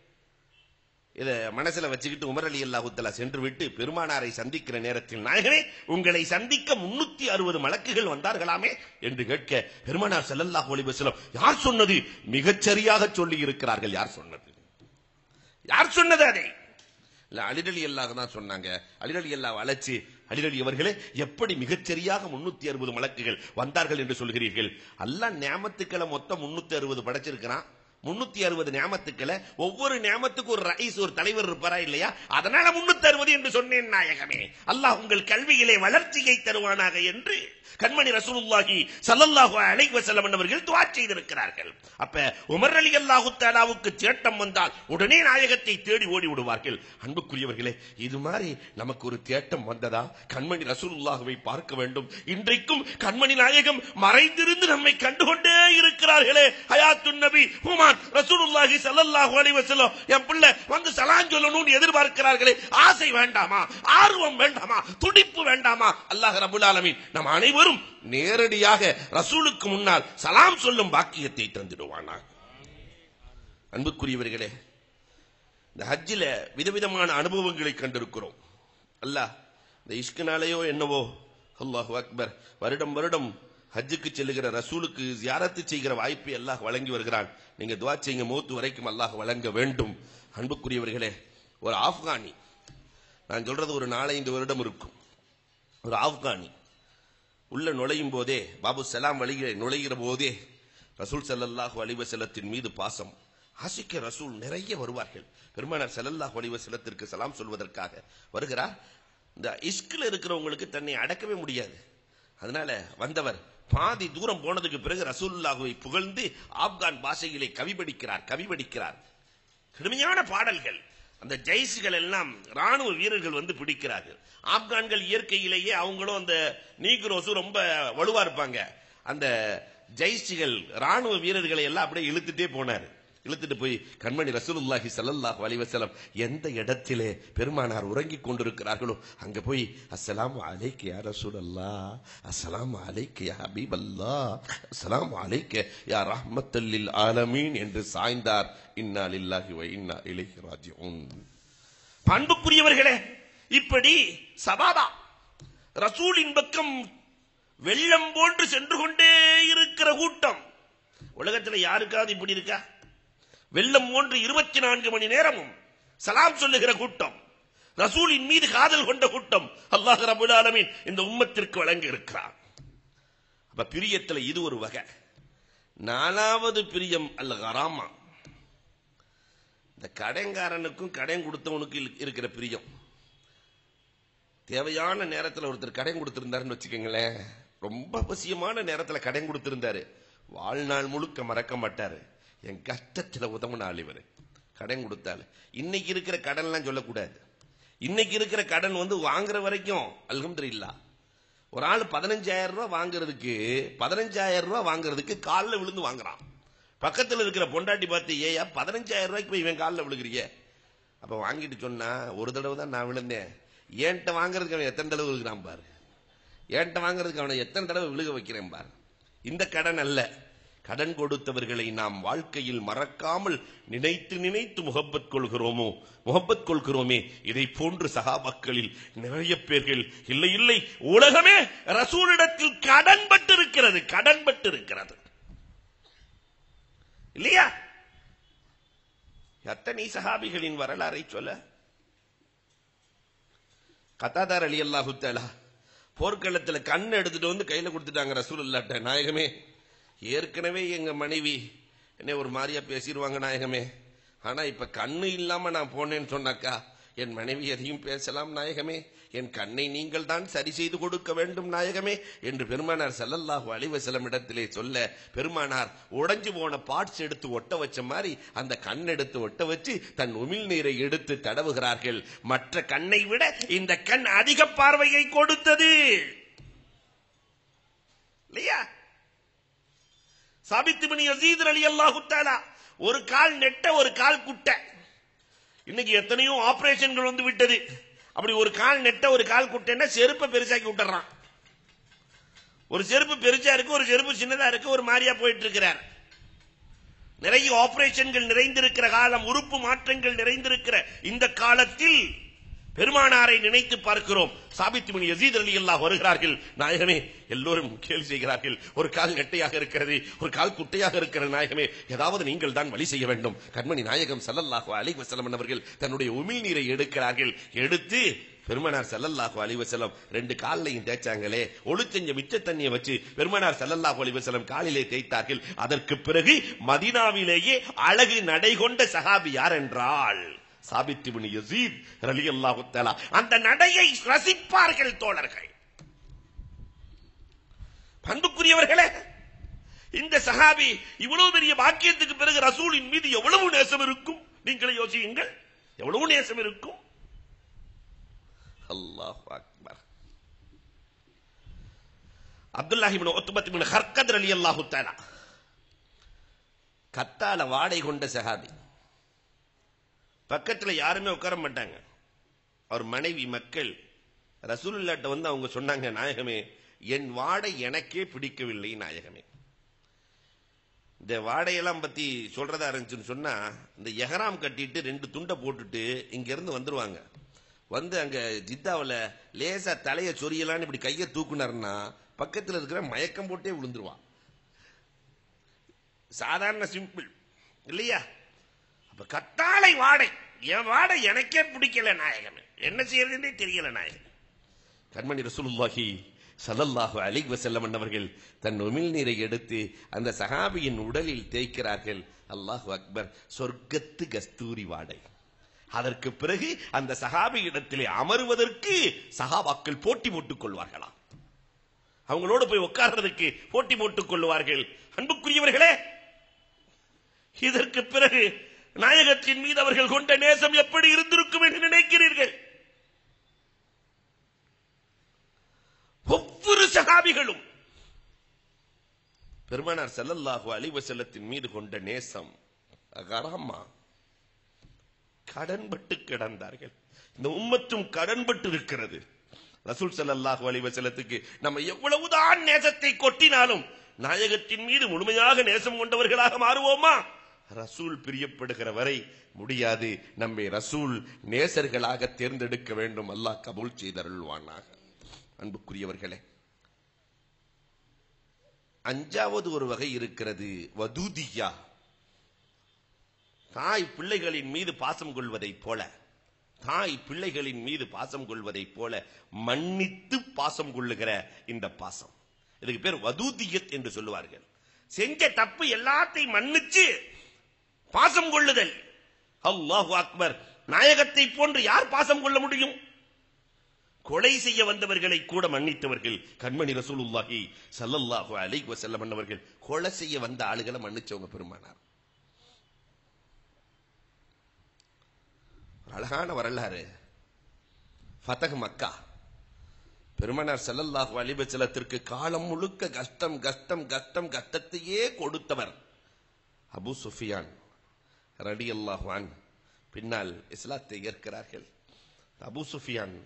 இத மனசுல வச்சுக்கிட்டு உமர் ரலியல்லாஹு தஆலா சென்று விட்டு பெருமானாரை சந்திக்கிற நேரத்தில், நாயகனே உங்களை சந்திக்க முன்னூத்தி அறுபது மலக்குகள் வந்தார்களாமே என்று கேட்க, பெருமானார் ஸல்லல்லாஹு அலைஹி வஸல்லம், யார் சொன்னது? மிகச்சரியாக சொல்லி இருக்கிறார்கள். யார் சொன்னது? யார் சொன்னது? அதை இல்ல அலி ரலியல்லாஹு தான் சொன்னாங்க. அலி ரலியல்லாஹு அழைச்சு, அலி ரலி அவர்களே, எப்படி மிகச்சரியாக முன்னூத்தி அறுபது மலக்குகள் வந்தார்கள் என்று சொல்கிறீர்கள்? அல்லாஹ் நியாமத்துக்களை மொத்தம் முன்னூத்தி அறுபது படைச்சிருக்கிறான், முன்னூத்தி அறுபது நியமத்துக்களை ஒவ்வொரு நியமத்துக்கு ஒரு ரைஸ் ஒரு தலைவர் இருப்பாரா இல்லையா? அதனால முன்னூத்தி அறுபது என்று சொன்னேன் நாயகமே. அல்லாஹ் உங்கள் கல்வியிலே வளர்ச்சியை தருவானாக என்று கண்மணி ரசூலுல்லாஹி ஸல்லல்லாஹு அலைஹி வஸல்லம் அவர்கள் துஆ செய்திருக்கிறார்கள். அப்ப உமர் ரலியல்லாஹு தஆலாவுக்கு தேட்டம் வந்தால் உடனே நாயகத்தை தேடி ஓடி விடுவார்கள். அன்புக்குரியவர்களே, இது மாதிரி நமக்கு ஒரு தேட்டம் வந்ததா? கண்மணி ரசூலுல்லாஹ்வை பார்க்க வேண்டும். இன்றைக்கும் கண்மணி நாயகம் மறைந்திருந்து நம்மை கண்டுகொண்டே இருக்கிறார்களே. ஹயாத்துன் நபி ஹுமான் ரசூலுல்லாஹி ஸல்லல்லாஹு அலைஹி வஸல்லம் என் பிள்ளை வந்து சலாம் சொல்லணும்னு எதிர்பார்க்கிறார்களே. ஆசை வேண்டாமா? ஆர்வம் வேண்டாமா? துடிப்பு வேண்டாமா? அல்லாஹ் ரப்பல் ஆலமீன் நம் அனைவரும் நேரடியாக ரசூலுக்கு முன்னால் சலாம் சொல்லும் பாக்கியத்தை தந்திடுவானாக. அன்புக்குரியவர்களே, இந்த ஹஜ்ஜில விதவிதமான அனுபவங்களை கண்டிருக்கிறோம். அல்லாஹ் இந்த இஷ்கினாலேயோ என்னவோ, அல்லாஹு அக்பர், வருடம் வருடம் ஹஜ்ஜுக்கு செல்லுகிற ரசூலுக்கு ஜியாரத்து செய்கிற வாய்ப்பை அல்லாஹ் வழங்கி வருகிறான். நீங்க துஆ செய்யுங்க, மௌத்து வரைக்கும் அல்லாஹ் வழங்க வேண்டும். அன்புக்குரியவர்களே, ஒரு ஆப்கானி, நான் சொல்றது ஒரு நாலஞ்சு வருடம் இருக்கும், ஒரு ஆப்கானி உள்ள நுழையும் போதே, பாபு சலாம் வழியை நுழைகிற போதே ரசூல் ஸல்லல்லாஹு அலைஹி வஸல்லத்தின் மீது பாசம். ஆசிக்க ரசூல் நிறைய வருவார்கள். பெருமானார் ஸல்லல்லாஹு அலைஹி வஸல்லத்திற்கு சலாம் சொல்வதற்காக வருகிறார். இந்த இஷ்கில் இருக்கிறவங்களுக்கு தன்னை அடக்கவே முடியாது. அதனால வந்தவர் பாதி தூரம் போனதுக்கு பிறகு ரசூலுல்லாஹ்வை புகழ்ந்து ஆப்கான் பாஷையிலே கவி படிக்கிறார் கவி படிக்கிறார் கடுமையான பாடல்கள். அந்த ஜெய்ஸுகள் எல்லாம் ராணுவ வீரர்கள் வந்து பிடிக்கிறார்கள். ஆப்கான்கள் இயற்கையிலேயே அவங்களும் அந்த நீக்ரோஸும் ரொம்ப வலுவா இருப்பாங்க. அந்த ஜெய்ஸுகள் ராணுவ வீரர்களை எல்லாம் அப்படியே இழுத்துட்டே போனார். இழுத்துட்டு போய் கண்மணி ரசூலுல்லாஹி ஸல்லல்லாஹு அலைஹி வஸல்லம் எந்த இடத்திலே பெருமானார் உறங்கிக் கொண்டிருக்கிறார்களோ அங்க போய் அஸ்ஸலாமு அலைக்க யா ரசூலல்லாஹ், அஸ்ஸலாமு அலைக்க யா ஹபீபல்லாஹ், அஸ்ஸலாமு அலைக்க யா ரஹ்மத்தல் லில் ஆலமீன் என்று சாய்ந்தார். இன்னா லில்லாஹி வ இன்னா இலைஹி ராஜிஊன். அன்புக்குரியவர்களே, இப்படி சபாபா ரசூலின் பக்கம் வெள்ளம் போன்று சென்று கொண்டே இருக்கிற கூட்டம். உலகத்தில் யாருக்காவது இப்படி இருக்கா? வெள்ளம் போன்று இருபத்தி நான்கு மணி நேரமும் சலாம் சொல்லுகிற கூட்டம், ரசூலின் மீது காதல் கொண்ட கூட்டம் அல்லாஹ் ரப்பல் ஆலமீன் இந்த உம்மத்திற்கு வழங்கி இருக்கிறார். அப்ப பிரியத்துல இது ஒரு வகை. நாலாவது பிரியம் அல் கராமா, இந்த கடைங்காரனுக்கும் கடன் கொடுத்தவனுக்கு இருக்கிற பிரியம். தேவையான நேரத்தில் ஒருத்தர் கடன் கொடுத்திருந்தாருன்னு வச்சுக்கோங்களேன், ரொம்ப அவசியமான நேரத்தில் கடன் கொடுத்திருந்தாரு, வாழ்நாள் முழுக்க மறக்க மாட்டாரு. என் கஷ்டத்தில் உதவுனாள் இவரு கடன் கொடுத்தாரு. இன்னைக்கு இருக்கிற கடன் எல்லாம் சொல்லக்கூடாது. இன்னைக்கு இருக்கிற கடன் வந்து வாங்குற வரைக்கும் அல்ஹம்துலில்லாஹ். ஒரு ஆள் பதினஞ்சாயிரம் ரூபாய் வாங்குறதுக்கு பதினஞ்சாயிரம் ரூபாய் வாங்குறதுக்கு காலில் விழுந்து வாங்குறான். பக்கத்தில் இருக்கிற பொண்டாட்டி பார்த்து, ஏயா பதினஞ்சாயிரம் ரூபாய்க்கு போய் இவன் காலில் விழுகிறிய? அப்ப வாங்கிட்டு சொன்னா, ஒரு தடவை தான் நான் விழுந்தேன், ஏன்ட்ட வாங்குறதுக்கு அவன் எத்தனை தடவை விழுகிறான் பாரு, ஏன்ட்ட வாங்குறதுக்கு அவனை எத்தனை தடவை விழுக வைக்கிறேன் பாரு. இந்த கடன் அல்ல. கடன் கொடுத்தவர்களை நாம் வாழ்க்கையில் மறக்காமல் நினைத்து நினைத்து முகப்பத் கொள்கிறோமோ முகப்பத் கொள்கிறோமே. இதை போன்று சஹாபாக்களில் நிறைய பேர்கள் இல்லை இல்லை உலகமே ரசூலிடத்தில் கடன் பட்டு இருக்கிறது, கடன் பட்டு இருக்கிறது இல்லையா? எத்தனை சஹாபிகளின் வரலாறை சொல்ல. கத்தாதா ரலியல்லாஹு தஆலா போர்க்களத்தில் கண் எடுத்துட்டு வந்து கையில கொடுத்துட்டாங்க ரசூலுல்லாஹ்ட்ட. நாயகமே, ஏற்கனவே எங்க மனைவி என்னை ஒரு மாதிரியா பேசிடுவாங்க நாயகமே, ஆனா இப்ப கண்ணு இல்லாம நான் போனேன்னு சொன்னாக்கா என் மனைவி எதையும் பேசலாம் நாயகமே, என் கண்ணை நீங்கள் தான் சரி செய்து கொடுக்க வேண்டும் நாயகமே என்று பெருமானார் ஸல்லல்லாஹு அலைஹி வஸல்லம் இடத்திலே சொல்ல, பெருமானார் உடைஞ்சு போன பார்ட்ஸ் எடுத்து ஒட்ட வச்ச மாதிரி அந்த கண் எடுத்து ஒட்ட வச்சு தன் உமிழ் நீரை எடுத்து தடவுகிறார்கள். மற்ற கண்ணை விட இந்த கண் அதிக பார்வையை கொடுத்தது இல்லையா? சாபித் இப்னு யஸீத் ரலியல்லாஹு தஆலா ஒரு கால் நெட்ட ஒரு கால் குட்டை. இன்னைக்கு எத்தனையோ ஆபரேஷன்கள் வந்து விட்டது. அப்படி ஒரு கால் நெட்ட ஒரு கால் குட்டைன்னா செருப்பை பெருசாக்கி விட்டுறான். ஒரு செருப்பு பெருசா இருக்கு, ஒரு செருப்பு சின்னதா இருக்கு, ஒரு மாதிரியா போயிட்டு இருக்கிறார். நிறைய ஆபரேஷன்கள் நிறைந்திருக்கிற காலம், உறுப்பு மாற்றங்கள் நிறைந்திருக்கிற இந்த காலத்தில் பெருமானாரை நினைத்து பார்க்கிறோம். சாபித் இப்னு யஸீத் ரலியல்லாஹு வருகிறார்கள். நாயகமே, எல்லோரும் கேலி செய்கிறார்கள், ஒரு கால் நெட்டையாக இருக்கிறது, ஒரு கால் குட்டையாக இருக்கிற நாயகமே, ஏதாவது நீங்கள் தான் வழி செய்ய வேண்டும். கண்மணி நாயகம் ஸல்லல்லாஹு அலைஹி வஸல்லம் அவர்கள் தன்னுடைய உமிழ் நீரை எடுக்கிறார்கள். எடுத்து பெருமானார் ஸல்லல்லாஹு அலைஹி வஸல்லம் ரெண்டு காலையும் தேய்ச்சாங்களே, ஒளிச்செஞ்ச மிச்ச தண்ணியை வச்சு பெருமானார் ஸல்லல்லாஹு அலைஹி வஸல்லம் காலிலே தேய்த்தார்கள். அதற்கு பிறகு மதீனாவிலேயே அழகு நடை கொண்ட சஹாபி யார் என்றால் சாபித் இப்னு யஸீத் ரலியல்லாஹு தஆலா. அந்த நடையை ரசிப்பார்கள் தோழர்கள். பண்புக்குரியவர்களே, இந்த சஹாபி இவ்வளவு பெரிய பாக்கியத்துக்கு பிறகு ரசூலின் மீது எவ்வளவு நேசம் இருக்கும் நீங்களே யோசியுங்கள். எவ்வளவு நேசம் இருக்கும். அல்லாஹ் அக்பர். அப்துல்லாஹ் இப்னு உத்பா இப்னு ஹர்கத் ரலியல்லாஹு தஆலா கத்தால வாடை கொண்ட சஹாபி. பக்கத்துல யாருமே உட்கார மாட்டாங்க. அவர் மனைவி மக்கள் ரசூலுல்லாஹ்ட்ட வந்து அவங்க சொன்னாங்க, நாயகமே என் வாடை எனக்கே பிடிக்கவில்லை நாயகமே. இந்த வாடையெல்லாம் பத்தி சொல்றதா இருந்துச்சுன்னு சொன்னா, இந்த எஹராம் கட்டிட்டு ரெண்டு துண்டை போட்டுட்டு இங்க இருந்து வந்துருவாங்க. வந்து அங்க ஜித்தாவில் லேசா தலைய சொரியலான்னு இப்படி கையை தூக்குனார்னா பக்கத்தில் இருக்கிற மயக்கம் போட்டே விழுந்துருவான். சாதாரண சிம்பிள் இல்லையா? அப்ப கத்தாழை வாடை, என் வாடை எனக்கே பிடிக்கல நாயகமே, என்ன செய்யறதுன்னே தெரியல நாயகம். கண்மணி ரசூலுல்லாஹி ஸல்லல்லாஹு அலைஹி வஸல்லம் அவர்கள் தன் உமிழ்நீரை எடுத்து அந்த சஹாபியின் உடலில் தேய்க்கிறார்கள். அல்லாஹு அக்பர். சொர்க்கத்து கஸ்தூரி வாடை. அதற்கு பிறகு அந்த சஹாபி இடத்திலே அமருவதற்கு சஹாபாக்கள் போட்டி போட்டுக் கொள்வார்களாம். அவங்களோடு போய் உட்கார்றதுக்கு போட்டி போட்டுக் கொள்வார்கள். அன்புக்குரியவர்களே, இதற்கு பிறகு நாயகத்தின் மீது அவர்கள் கொண்ட நேசம் எப்படி இருந்திருக்கும் என்று நினைக்கிறீர்கள்? ஒவ்வொரு சஹாபிகளும் பெருமானார் ஸல்லல்லாஹு அலைஹி வஸல்லத்தின் மீது கொண்ட நேசம் கராமா. கடன்பட்டு கிடந்தார்கள். இந்த உம்மத்தும் கடன்பட்டு இருக்கிறது. ரசூல் ஸல்லல்லாஹு அலைஹி வஸல்லத்துக்கு நம்ம எவ்வளவுதான் நேசத்தை கொட்டினாலும் நாயகத்தின் மீது முழுமையாக நேசம் கொண்டவர்களாக மாறுவோமா? ரசூல் பிரியப்படுகிற வரை முடியாது. நம்மை ரசூல் நேசர்களாக தேர்ந்தெடுக்க வேண்டும். அல்லாஹ் கபூல் செய்தருள்வானாக. அன்புக்குரியவர்களே, அஞ்சாவது ஒரு வகை இருக்கிறது, வதூதியா. தாய் பிள்ளைகளின் மீது பாசம் கொள்வதை போல தாய் பிள்ளைகளின் மீது பாசம் கொள்வதை போல மன்னித்து பாசம் கொள்ளுகிற இந்த பாசம், இதுக்கு பேர் வதூதியத் என்று சொல்லுவார்கள். செஞ்ச தப்பு எல்லாத்தையும் மன்னிச்சு பாசம் கொள்ளுதல். அல்லாஹு அக்பர். நாயகத்தை போன்று யார் பாசம் கொள்ள முடியும்? கொலை செய்ய வந்தவர்களை கூட மன்னித்தவர்கள் கண்மணி ரசூலுல்லாஹி ஸல்லல்லாஹு அலைஹி வஸல்லம் அவர்கள். கொலை செய்ய வந்த ஆளுகளை மன்னிச்சவங்க பெருமானார். அழகான வரலாறு. ஃபதஹ் மக்கா. பெருமானார் ஸல்லல்லாஹு அலைஹி வஸல்லத்திற்கு காலம் முழுக்க கஷ்டம் கஷ்டம் கஷ்டம் கஷ்டத்தையே கொடுத்தவர் அபூ சுஃபியான் ரலியல்லாஹு அன்ஹு. பின்னால் இஸ்லாத்தை ஏற்கிறார்கள். அபூ சுஃபியான்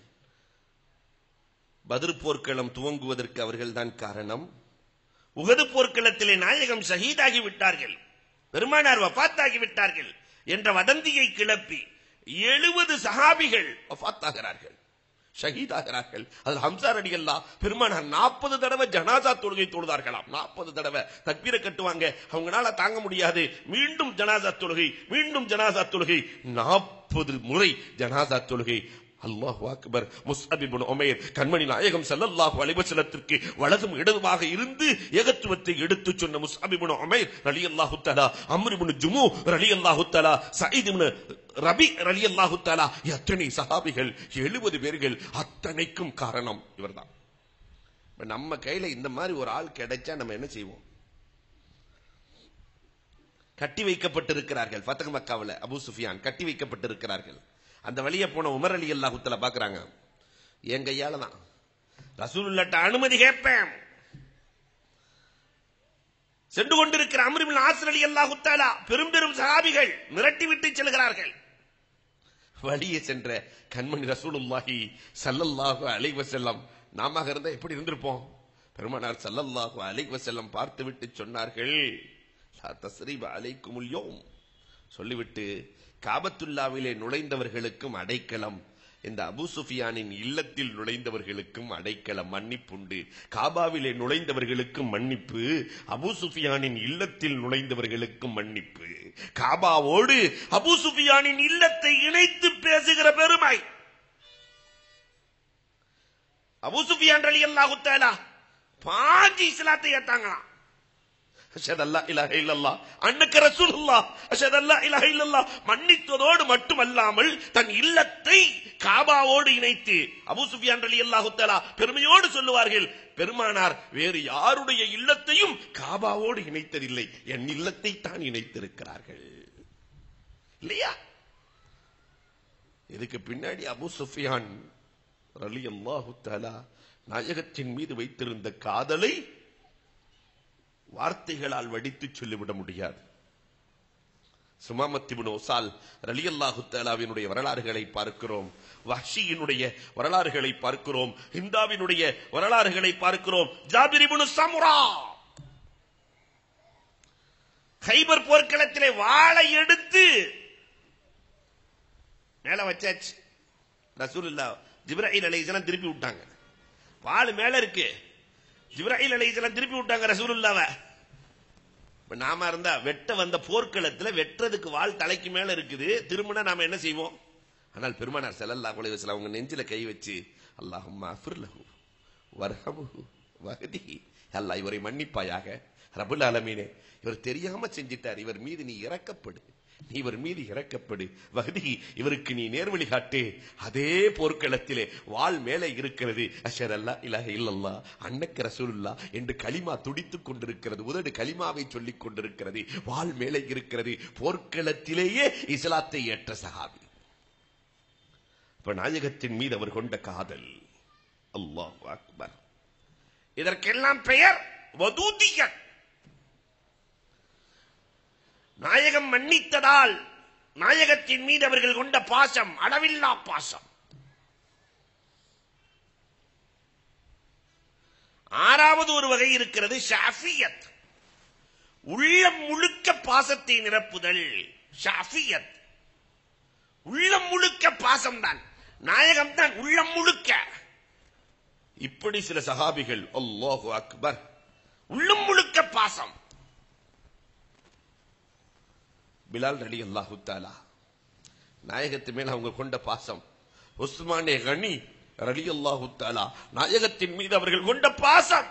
பத்ர் போர்க்களம் துவங்குவதற்கு அவர்கள்தான் காரணம். உஹது போர்க்களத்திலே நாயகம் ஷஹீதாகி விட்டார்கள், பெருமானார் வஃபாத்தாகி விட்டார்கள் என்ற வதந்தியை கிளப்பி எழுபது சஹாபிகள் வஃபாத்தாகிறார்கள், ஷஹீதாகிறார்கள். அதில் ஹம்சா ரலியல்லாஹு பெருமானார் நாற்பது தடவை ஜனாசா தொழுகை தொழுதார்களாம். நாற்பது தடவை தக்பீர கட்டுவாங்க, அவங்களால தாங்க முடியாது. மீண்டும் ஜனாசா தொழுகை, மீண்டும் ஜனாசா தொழுகை, நாற்பது முறை ஜனாசா தொழுகை. அல்லாஹு அக்பர். முஸ்அப் இப்னு உமைர் கண்மணி நாயகம் ஸல்லல்லாஹு அலைஹி வஸல்லத்திற்கு வலதும் இடதுமாக இருந்து ஏகத்துவத்தை எடுத்துச் சொன்ன முஸ்அப் இப்னு உமைர் ரலியல்லாஹு தஆலா, அம்ர் இப்னு ஜுமூ ரலியல்லாஹு தஆலா, சயீத் இப்னு ரபி ரலியல்லாஹு தஆலா, எத்தனை சஹாபிகள், எழுபது பேர்கள். அத்தனைக்கும் காரணம் இவர்தான். நம்ம கையில இந்த மாதிரி ஒரு ஆள் கிடைச்சா நம்ம என்ன செய்வோம்? கட்டி வைக்கப்பட்டிருக்கிறார்கள். ஃபதஹ் மக்காவில் அபூ சுஃபியான் கட்டி வைக்கப்பட்டிருக்கிறார்கள். அந்த வழியை போன உமர் ரலியல்லாஹு தஆலா பாக்குறாங்க, என் கையால தான் ரசூலுல்லாஹ்ட்ட அனுமதி கேட்பேன். சென்று கொண்டிருக்கிற அம்ர் இப்னு ஆஸ் ரலியல்லாஹு தஆலா பெரும் பெரும் சஹாபிகள் மிரட்டி விட்டு செல்கிறார்கள். வழியே சென்ற கண்மணி ரசூலுல்லாஹி ஸல்லல்லாஹு அலைஹி வஸல்லம் நாம இருந்தா எப்படி இருந்திருப்போம்? பெருமானார் ஸல்லல்லாஹு அலைஹி வஸல்லம் பார்த்து விட்டு சொன்னார்கள், லா தஸ்ரீப அலைக்குமுல் யௌம். சொல்லிவிட்டு காபத்துல்லாவிலே நுழைந்தவர்களுக்கும் அடைக்கலம், இந்த அபூ சுஃபியானின் இல்லத்தில் நுழைந்தவர்களுக்கும் அடைக்கலம், மன்னிப்புண்டு. காபாவிலே நுழைந்தவர்களுக்கும் மன்னிப்பு, அபூ சுஃபியானின் இல்லத்தில் நுழைந்தவர்களுக்கும் மன்னிப்பு. காபாவோடு அபூ சுஃபியானின் இல்லத்தை இணைத்து பேசுகிற பெருமை. அபூ சுஃபியான் ரலியல்லாஹு தஆலா பாஞ்சி இஸ்லாத்தை ஏத்தாங்களாம். அஷ்ஹது அல்லா இலாஹ இல்லல்லாஹ் அன்னக ரசூலுல்லாஹ், அஷ்ஹது அல்லா இலாஹ இல்லல்லாஹ் மன்னித்ததோடு மட்டுமல்லாமல் தன் இல்லத்தை காபாவோடு இணைத்து அபூ சுஃபியான் ரலியல்லாஹு தஆலா பெருமையோடு சொல்லுவார்கள், பெருமானார் வேறு யாருடைய இல்லத்தையும் காபாவோடு இணைத்ததில்லை, என் இல்லத்தை தான் இணைத்திருக்கிறார்கள். இல்லையா? இதுக்கு பின்னாடி அபூ சுஃபியான் ரலியல்லாஹு தஆலா நாயகத்தின் மீது வைத்திருந்த காதலை வார்த்தைகளால் வடித்து சொல்லிவிட முடியாது. சுமாமத் இப்னு உஸால் ரலியல்லாஹு தஆலாவினுடைய வரலாறுகளை பார்க்கிறோம், வஹ்ஷியினுடைய வரலாறுகளை பார்க்கிறோம், ஹிந்தாவினுடைய வரலாறுகளை பார்க்கிறோம். ஜாபிர் இப்னு சமுரா கைபர் போர்க்களத்திலே வாளை எடுத்து மேல வச்சாச்சு. ரசூலுல்லாஹ் ஜிப்ரீல் அலைஹிஸ்ஸலாம் திருப்பி விட்டாங்க. வாள் மேல இருக்கு, ஜிப்ரீல் அலைஹிஸ்ஸலாம் திருப்பி விட்டாங்க ரசூலுல்லாஹ்வை. நாம இருந்தா வெட்ட வந்த போர்க்களத்துல வெட்டுறதுக்கு வாள் தலைக்கு மேல இருக்குது, திரும்பினா நாம என்ன செய்வோம்? ஆனால் பெருமானார் ஸல்லல்லாஹு அலைஹி வஸல்லம் அவங்க நெஞ்சில கை வச்சு அல்லாஹும்ம அஃபிர் லஹு வர்ஹமுஹு வஹ்திஹி, அல்லாஹ் இவரை மன்னிப்பாயாக, ரப்பல் ஆலமீனே இவர் தெரியாம செஞ்சிட்டார், இவர் மீது நீ இரக்கப்படு, நீ இவர் மீது இறக்கப்படு, வஹ்திஹி இவருக்கு நீ நேர்வழி காட்டு. அதே போர்க்களத்திலே வாள் மேலே இருக்கிறது, அஷ்ஹது அல்லா இலாஹ இல்லல்லாஹ் அன்னக ரசூலுல்லாஹ் என்று கலிமா துடித்துக் கொண்டிருக்கிறது, உதடு கலிமாவை சொல்லிக் கொண்டிருக்கிறது, வாள் மேலே இருக்கிறது. போர்க்களத்திலேயே இஸ்லாத்தை ஏற்ற சஹாபி. இப்ப நாயகத்தின் மீது அவர் கொண்ட காதல், அல்லாஹு அக்பர். இதற்கெல்லாம் பெயர் வதூதியத். நாயகம் மன்னித்ததால் நாயகத்தின் மீது அவர்கள் கொண்ட பாசம் அளவில்லா பாசம். ஆறாவது ஒரு வகை இருக்கிறது, ஷாஃபியத். உள்ளம் முழுக்க பாசத்தை நிரப்புதல் ஷாஃபியத். உள்ளம் முழுக்க பாசம் தான், நாயகம் தான் உள்ளம் முழுக்க. இப்படி சில சஹாபிகள், அல்லாஹு அக்பர், உள்ளம் முழுக்க பாசம். பிலால் ரலியல்லாஹு தஆலா நாயகத்தின் மேல் அவங்க கொண்ட பாசம். உஸ்மானே கனி ரலியல்லாஹு தஆலா நாயகத்தின் மீது அவர்கள் கொண்ட பாசம்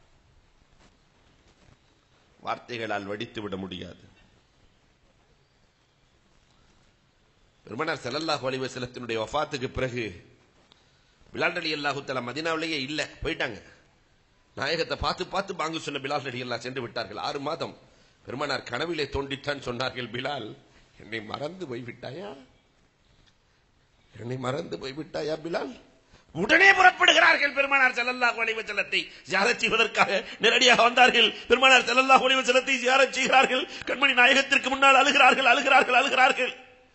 வார்த்தைகளால் வடித்து விட முடியாது. பெருமானார் ஸல்லல்லாஹு அலைஹி வஸல்லத்தினுடைய வஃபாத்துக்கு பிறகு பிலால் ரலியல்லாஹு தஆலா மதீனாவிலேயே இல்ல, போயிட்டாங்க. நாயகத்தை பார்த்து பார்த்து பாங்கு சொன்ன பிலால் ரலியல்லாஹு சென்று விட்டார்கள். ஆறு மாதம் பெருமானார் கனவிலே தோண்டித்தான் சொன்னார்கள், பிலால் என்னை மறந்து போய்விட்டாயா, என்னை மறந்து போய்விட்டாயா பிலால்? உடனே புறப்படுகிறார்கள். பெருமானார் ஸல்லல்லாஹு அலைஹி வஸல்லத்தை ஜியாரத் செய்வதற்காக நேரடியாக வந்தார்கள். பெருமானார் ஸல்லல்லாஹு அலைஹி வஸல்லத்தை ஜியாரத் செய்கிறார்கள். கண்மணி நாயகத்திற்கு முன்னால் அழுகிறார்கள் அழுகிறார்கள் அழுகிறார்கள்.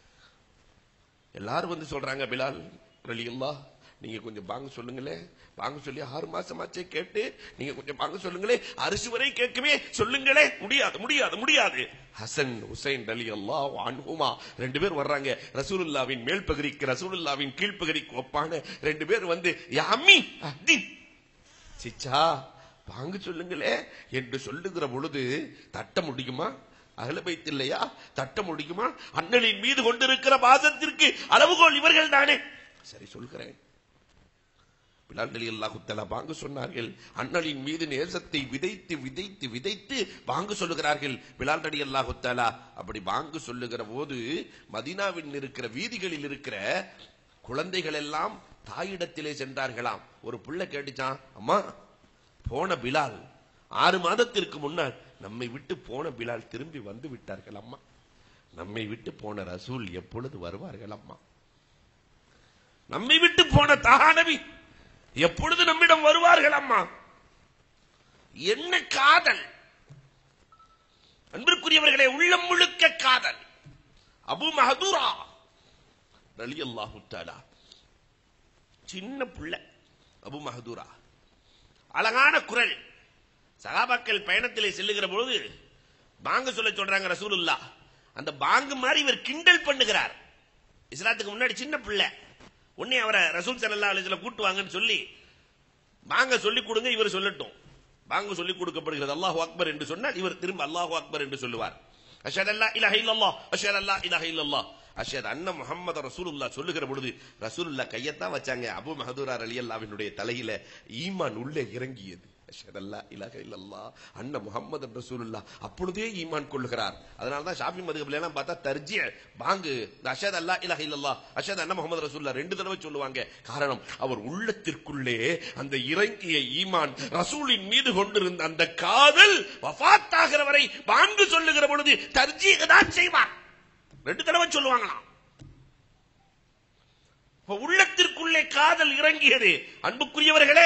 எல்லாரும் வந்து சொல்றாங்க, பிலால் ரலியல்லாஹ் நீங்க கொஞ்சம் பாங்க சொல்லுங்களே, பாங்க சொல்லி ஆறு மாசமாச்சே கேட்டு நீங்க கொஞ்சம் பாங்க சொல்லுங்களே, அரிசி வரை கேட்குமே சொல்லுங்களே. முடியாது முடியாது முடியாது. ஹசன் ஹுசைன் ரலியல்லாஹு அன்ஹுமா ரெண்டு பேர் வர்றாங்க. ரசூலுல்லாவின் மேல் பகுதிக்கு ரசூலுல்லாவின் கீழ்ப்பகுதிக்கு ஒப்பான ரெண்டு பேர் வந்து, யா அம்மி அத்தின் சிச்சா பாங்க சொல்லுங்களே என்று சொல்லுகிற பொழுது தட்ட முடியுமா? அகல பைத் இல்லையா? தட்ட முடியுமா? அண்ணலின் மீது கொண்டிருக்கிற பாசத்திற்கு அளவுகோல் இவர்கள் தானே. சரி சொல்கிறேன். பிலால் ரலியல்லாஹு தஆலா பாங்கு சொன்னார்கள். அண்ணலின் மீது நேசத்தை விதைத்து விதைத்து விதைத்து பாங்கு சொல்லுகிறார்கள். பிலால் ரலியல்லாஹு தஆலா அப்படி பாங்கு சொல்லுகிற போது மதீனாவில் இருக்கிற வீதிகளில் இருக்கிற குழந்தைகள் எல்லாம் தாயிடத்திலே சென்றார்களாம். ஒரு பிள்ளை கேட்டுச்சான், அம்மா போன பிலால் ஆறு மாதத்திற்கு முன்னால் நம்மை விட்டு போன பிலால் திரும்பி வந்து விட்டார்கள் அம்மா, நம்மை விட்டு போன ரசூல் எப்பொழுது வருவார்கள் அம்மா, நம்மை விட்டு போன தஹா நபி எப்பொழுது நம்மிடம் வருவார்கள் அம்மா. என்ன காதல் அன்பிற்குரியவர்களே, உள்ளம் முழுக்க காதல். அபூ மஹ்தூரா ரலியல்லாஹு தஆலா சின்ன பிள்ளை. அபூ மஹ்தூரா அழகான குரல். சஹாபாக்கள் பயணத்திலே செல்லுகிற பொழுது பாங்கு சொல்ல சொல்றாங்க ரசூலுல்லாஹ். அந்த பாங்கு மாதிரி இவர் கிண்டல் பண்ணுகிறார். இஸ்லாத்துக்கு முன்னாடி சின்ன பிள்ளை. உடனே அவரை ரசூல் ஸல்லல்லாஹு அலைஹி வஸல்லம் கூட்டுவாங்கன்னு சொல்லி பாங்க சொல்லி கொடுங்க, இவர் சொல்லட்டும். பாங்கு சொல்லி கொடுக்கப்படுகிறது. அல்லாஹு அக்பர் என்று சொன்னால் இவர் திரும்ப அல்லாஹு அக்பர் என்று சொல்லுவார். அஷ்ஹது அல்லா இலாஹ இல்லல்லாஹ் அஷ்ஹது அல்லா இலாஹ இல்லல்லாஹ் அஷ்ஹது அன்ன முஹம்மது ரசூலுல்லாஹ் சொல்லுகிற பொழுது ரசூலுல்லாஹ் கையத்தான் வச்சாங்க. அபூ மஹ்தூரா ரலியல்லாஹுவினுடைய தலையில ஈமான் உள்ளே இறங்கியது. அஷ்ஹது அல்லா இலாஹ இல்லல்லாஹ் அன்ன முஹம்மது ரசூலுல்லாஹ் அப்பொழுதே ஈமான் கொள்ளுகிறார். அதனால தான் ஷாஃபி மதுஹப்ல எல்லாம் பார்த்தா தர்ஜீஹ் பாங்கு அஷ்ஹது அல்லா இலாஹ இல்லல்லாஹ் அஷ்ஹது அன்ன முஹம்மது ரசூலுல்லாஹ் ரெண்டு தடவை சொல்லுவாங்க. காரணம், அவர் உள்ளத்திற்குள்ளே அந்த இறங்கிய ஈமான், ரசூலின் மீது கொண்டிருந்த அந்த காதல் வஃபாத் ஆகிற வரை பாங்கு சொல்லுகிற பொழுது தர்ஜீஹ் தான் செய்வார். ரெண்டு தடவை சொல்லுவாங்களாம். உள்ளத்திற்குள்ளே காதல் இறங்கியது. அன்புக்குரியவர்களே,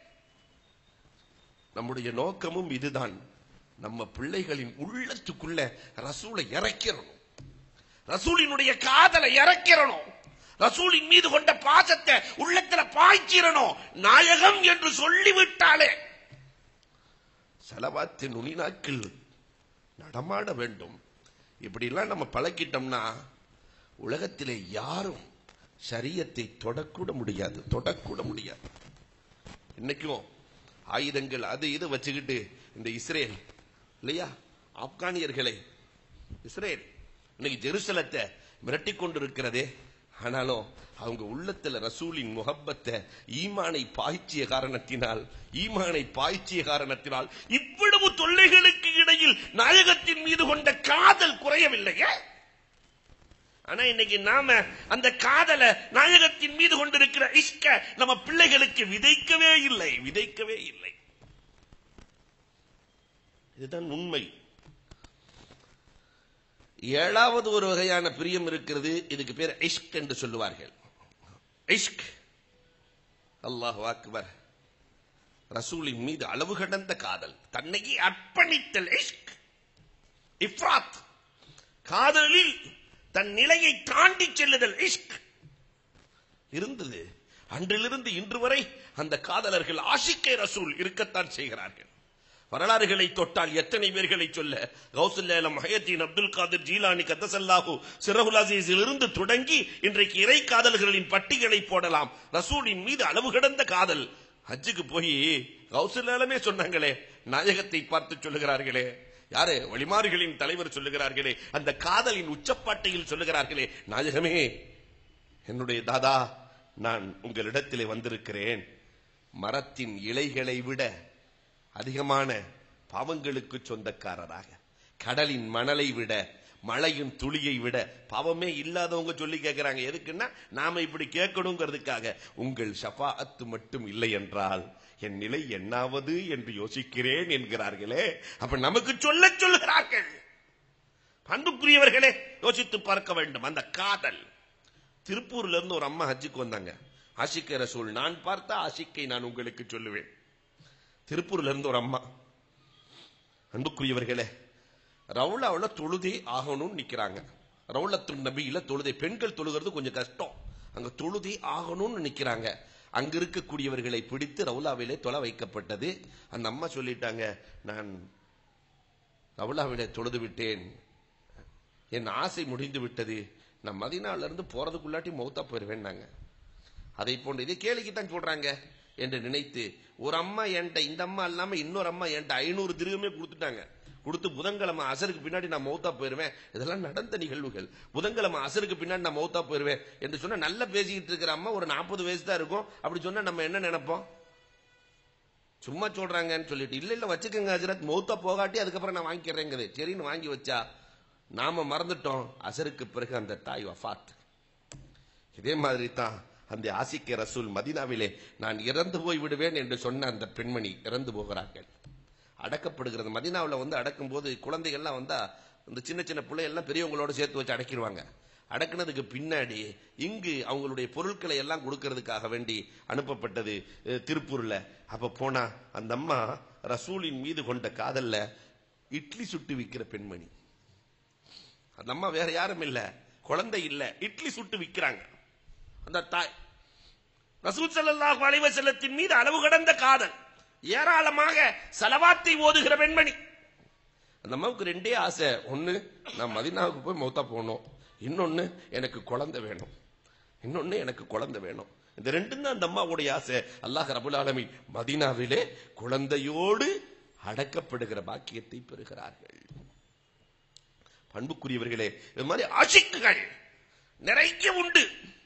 நம்முடைய நோக்கமும் இதுதான். நம்ம பிள்ளைகளின் உள்ளத்துக்குள்ள ரசூலை இறக்கிறணும், ரசூலினுடைய காதலை இறக்கிறணும், ரசூலின் மீது கொண்ட பாசத்தை உள்ளத்துல பாய்ச்சிரணும். நாயகம் என்று சொல்லிவிட்டாலே ஸலவாத்தின் நுனிநாக்கில் நடமாட வேண்டும். இப்படி எல்லாம் நம்ம பழக்கிட்டோம்னா உலகத்திலே யாரும் ஷரியத்தை தொடக்கூட முடியாது, தொடக்கூட முடியாது. இன்னைக்கும் ஆயுதங்கள் அது இது வச்சுக்கிட்டு இந்த இஸ்ரேல் இல்லையா, ஆப்கானியர்களை இஸ்ரேல் இன்னைக்கு ஜெருசலத்தை மிரட்டி கொண்டிருக்கிறதே. ஆனாலும் அவங்க உள்ளத்துல ரசூலின் முஹப்பத்தை, ஈமானை பாய்ச்சிய காரணத்தினால் ஈமானை பாய்ச்சிய காரணத்தினால் இவ்வளவு தொல்லைகளுக்கு இடையில் நாயகத்தின் மீது கொண்ட காதல் குறையவில்லையே. ஆனா இன்னைக்கு நாம அந்த காதலை, நாயகத்தின் மீது கொண்டிருக்கிற இஷ்க நம்ம பிள்ளைகளுக்கு விதைக்கவே இல்லை, விதைக்கவே இல்லை. இதுதான் உண்மை. ஏழாவது ஒரு வகையான பிரியம் இருக்கிறது. இதுக்கு பேர் இஷ்க் என்று சொல்லுவார்கள். இஷ்க், அல்லாஹு அக்பர், ரசூலின் மீது அளவு கடந்த காதல், தன்னையே அர்ப்பணித்தல். இஷ்க் இஃப்ராத், காதலில் தன் நிலையை தாண்டி செல்லுதல் இஷ்க் இருந்தது. அன்றிலிருந்து இன்று வரை அந்த காதலர்கள் ஆஷிக்கே ரசூல் இருக்கத்தான் செய்கிறார்கள். வரலாறுகளை தொட்டால் எத்தனை பேர்களை சொல்ல, கௌசுல் ஆலம் முஹையத்தீன் அப்துல் காதிர் ஜீலானி கத்தஸல்லாஹு சிரஹுல் அஸீஸில் இருந்து தொடங்கி இன்றைக்கு இறை காதல்களின் பட்டியலை போடலாம். ரசூலின் மீது அளவு கடந்த காதல். ஹஜ்ஜுக்கு போய் கௌசுல் ஆலமே சொன்னாங்களே, நாயகத்தை பார்த்து சொல்லுகிறார்களே, யாரு வழிமாறுகளின் தலைவர் சொல்லுகிறார்களே, அந்த காதலின் உச்சப்பாட்டையில் சொல்லுகிறார்களே, நாயகமே, என்னுடைய தாதா, நான் உங்களிடத்திலே வந்திருக்கிறேன். மரத்தின் இலைகளை விட அதிகமான பாவங்களுக்கு சொந்தக்காரராக, கடலின் மணலை விட, மழையின் துளியை விட பாவமே இல்லாதவங்க சொல்லி கேட்கிறாங்க. எதுக்குன்னா நாம இப்படி கேட்கணுங்கிறதுக்காக. உங்கள் ஷஃபாஅத் மட்டும் இல்லை என்றால் என் நிலை என்னாவது என்று யோசிக்கிறேன் என்கிறார்களே. அப்ப நமக்கு சொல்ல சொல்லுகிறார்கள். அன்புக்குரியவர்களே, யோசித்து பார்க்க வேண்டும். அந்த காதல். திருப்பூர்ல இருந்து ஒரு அம்மா ஹஜ்ஜுக்கு வந்தாங்க. ஆஷிக்கே ரசூல், நான் பார்த்த ஆஷிக்கை நான் உங்களுக்கு சொல்லுவேன். திருப்பூர்ல இருந்து ஒரு அம்மா. அன்புக்குரியவர்களே, ரவுலாவுல தொழுதே ஆகணும்னு நிக்கிறாங்க. ரவுலத்துன் நபியில தொழுதை, பெண்கள் தொழுகிறது கொஞ்சம் கஷ்டம், அங்க தொழுதே ஆகணும்னு நிக்கிறாங்க. அங்க இருக்கக்கூடியவர்களை பிடித்து ரவுலாவிலே தொலை வைக்கப்பட்டது. அந்த அம்மா சொல்லிட்டாங்க, நான் ரவுலாவிலே தொழுது விட்டேன், என் ஆசை முடிந்து விட்டது, நான் மதீனால இருந்து போறதுக்குள்ளாட்டி மௌத்தா போயிருவேன். அதை போன்ற இதை கேளிக்கிட்டான் சொல்றாங்க என்று நினைத்து ஒரு அம்மா என்கிட்ட, இந்த அம்மா இல்லாம இன்னொரு அம்மா என்கிட்ட ஐநூறு திருகமே கொடுத்துட்டாங்க. கொடுத்து புதன்கிழமை அசருக்கு பின்னாடி நான் மௌத்தா போயிருவேன். இதெல்லாம் நடந்த நிகழ்வுகள். புதன்கிழமை அசருக்கு பின்னாடி நான் மௌத்தா போயிருவேன் என்று சொன்னா, நல்லா பேசிக்கிட்டு இருக்கிற அம்மா ஒரு நாற்பது வயசு தான் இருக்கும். அப்படி சொன்னா நம்ம என்ன நினைப்போம்? சும்மா சொல்றாங்கன்னு சொல்லிட்டு, இல்ல இல்ல வச்சுக்கோங்க ஹஜ்ரத், மௌத்தா போகாட்டி அதுக்கப்புறம் நான் வாங்கிக்கிறேங்குது. சரின்னு வாங்கி வச்சா நாம மறந்துட்டோம், அசருக்கு பிறகு அந்த தாய் வஃபாத். இதே மாதிரி தான் அந்த ஆஷிக்கே ரசூல் மதீனாவிலே நான் இறந்து போய் விடுவேன் என்று சொன்ன அந்த பெண்மணி இறந்து போகிறார்கள், அடக்கப்படுகிறது. மதீனாவில் வந்து அடக்கும் போது குழந்தைகள்லாம் வந்தா இந்த சின்ன சின்ன பிள்ளைகள்லாம் பெரியவங்களோட சேர்த்து வச்சு அடக்கிடுவாங்க. அடக்குனதுக்கு பின்னாடி இங்கு அவங்களுடைய பொருட்களை எல்லாம் கொடுக்கறதுக்காக வேண்டி அனுப்பப்பட்டது திருப்பூர்ல. அப்ப போனா அந்த அம்மா ரசூலின் மீது கொண்ட காதல்ல இட்லி சுட்டு விற்கிற பெண்மணி. அந்த அம்மா வேற யாரும் இல்ல, குழந்தை இல்ல, இட்லி சுட்டு விற்கிறாங்க. அந்த தாய் ரசூல் ஸல்லல்லாஹு அலைஹி வஸல்லத்தின் மீது அளவு கடந்த காதல், ஏராளமாக ஸலவாத்தை ஓதுகிற பெண்மணி. அந்த அம்மாவுக்கு ரெண்டே ஆசை, ஒன்னு நான் மதீனாவுக்கு போய் மௌத்தா போகணும், இன்னொன்னு எனக்கு குழந்தை வேணும், இன்னொன்னு எனக்கு குழந்தை வேணும். இந்த ரெண்டும் தான் அந்த அம்மாவுடைய ஆசை. அல்லாஹ் ரப்பல் ஆலமீன் மதீனாவிலே குழந்தையோடு அடக்கப்படுகிற பாக்கியத்தை பெறுகிறார்கள். அன்புக்குரியவர்களே, இது மாதிரி ஆஷிக்குகள் நிறைய உண்டு.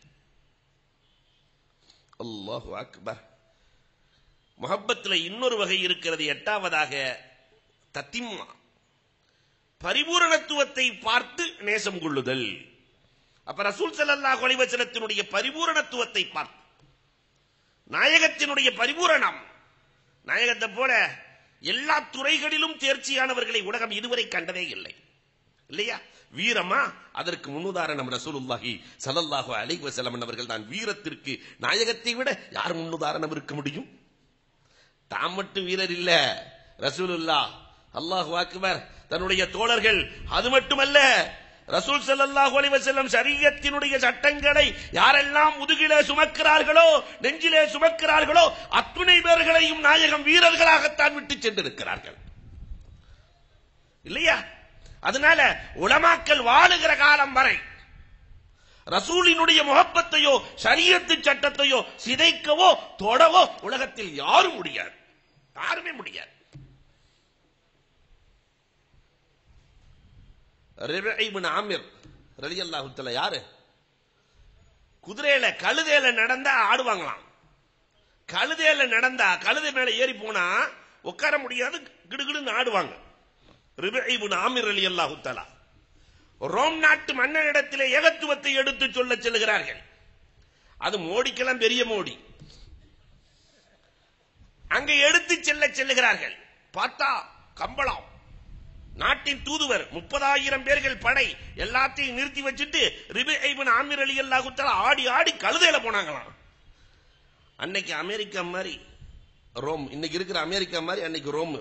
அல்லாஹு அக்பர். முஹப்பத்தில் இன்னொரு வகை இருக்கிறது. எட்டாவதாக தத்திம்மா, பரிபூரணத்துவத்தை பார்த்து நேசம் கொள்ளுதல். அப்ப ரசூல் ஸல்லல்லாஹு அலைஹி வஸல்லத்தினுடைய பரிபூரணத்துவத்தை பார்த்து, நாயகத்தினுடைய பரிபூரணம், நாயகத்தை போல எல்லா துறைகளிலும் தேர்ச்சியானவர்களை உலகம் இதுவரை கண்டதே இல்லை, இல்லையா? வீரமா, அதற்கு முன்னுதாரணம் ரசூலுல்லாஹி ஸல்லல்லாஹு அலைஹி வஸல்லம் அவர்கள் தான். வீரத்திற்கு நாயகத்தை விட யார் முன்னுதாரணம் இருக்க முடியும்? தாம் மட்டும் வீரர் இல்ல, ரசூலுல்லாஹ், அல்லாஹு அக்பர், தன்னுடைய தோழர்கள். அது மட்டுமல்ல, ரசூல் ஸல்லல்லாஹு அலைஹி வஸல்லம் ஷரியத்தினுடைய சட்டங்களை யாரெல்லாம் முதுகிலே சுமக்கிறார்களோ, நெஞ்சிலே சுமக்கிறார்களோ, அத்துணை பேர்களையும் நாயகம் வீரர்களாகத்தான் விட்டு சென்றிருக்கிறார்கள், இல்லையா? அதனால உலமாக்கள் வாழுகிற காலம் வரை ரசூலினுடைய முஹப்பத்தையோ ஷரியத்து சட்டத்தையோ சிதைக்கவோ தொடவோ உலகத்தில் யாரும் முடியாது, யாருமே முடியாது. ரிபீ இப்னு ஆமிர் ரலியல்லாஹு தஆலா யாரு? குதிரையில கழுதையில நடந்தா ஆடுவாங்களாம். கழுதையில நடந்தா, கழுதை மேல ஏறி போனா உட்கார முடியாது, கிடுகிடுன்னு ஆடுவாங்க. ரிபீ இப்னு ஆமிர் ரலியல்லாஹு தஆலா ரோம் நாட்டு மன்னரிடத்திலே ஏகத்துவத்தை எடுத்து சொல்ல செல்கிறார்கள். அது மோடிக்கெல்லாம் பெரிய மோடி. அங்கே எடுத்து செல்ல செல்லுகிறார்கள். பார்த்தா கம்பளம், நாட்டின் தூதுவர், முப்பதாயிரம் பேர்கள் படை, எல்லாத்தையும் நிறுத்தி வச்சுட்டு ரிபீ இப்னு ஆமிர் ரலியல்லாஹு தஆலா ஆடி ஆடி கழுதையில போனாங்களாம். அன்னைக்கு அமெரிக்கா மாதிரி ரோம், இன்னைக்கு இருக்கிற அமெரிக்கா மாதிரி அன்னைக்கு ரோம்.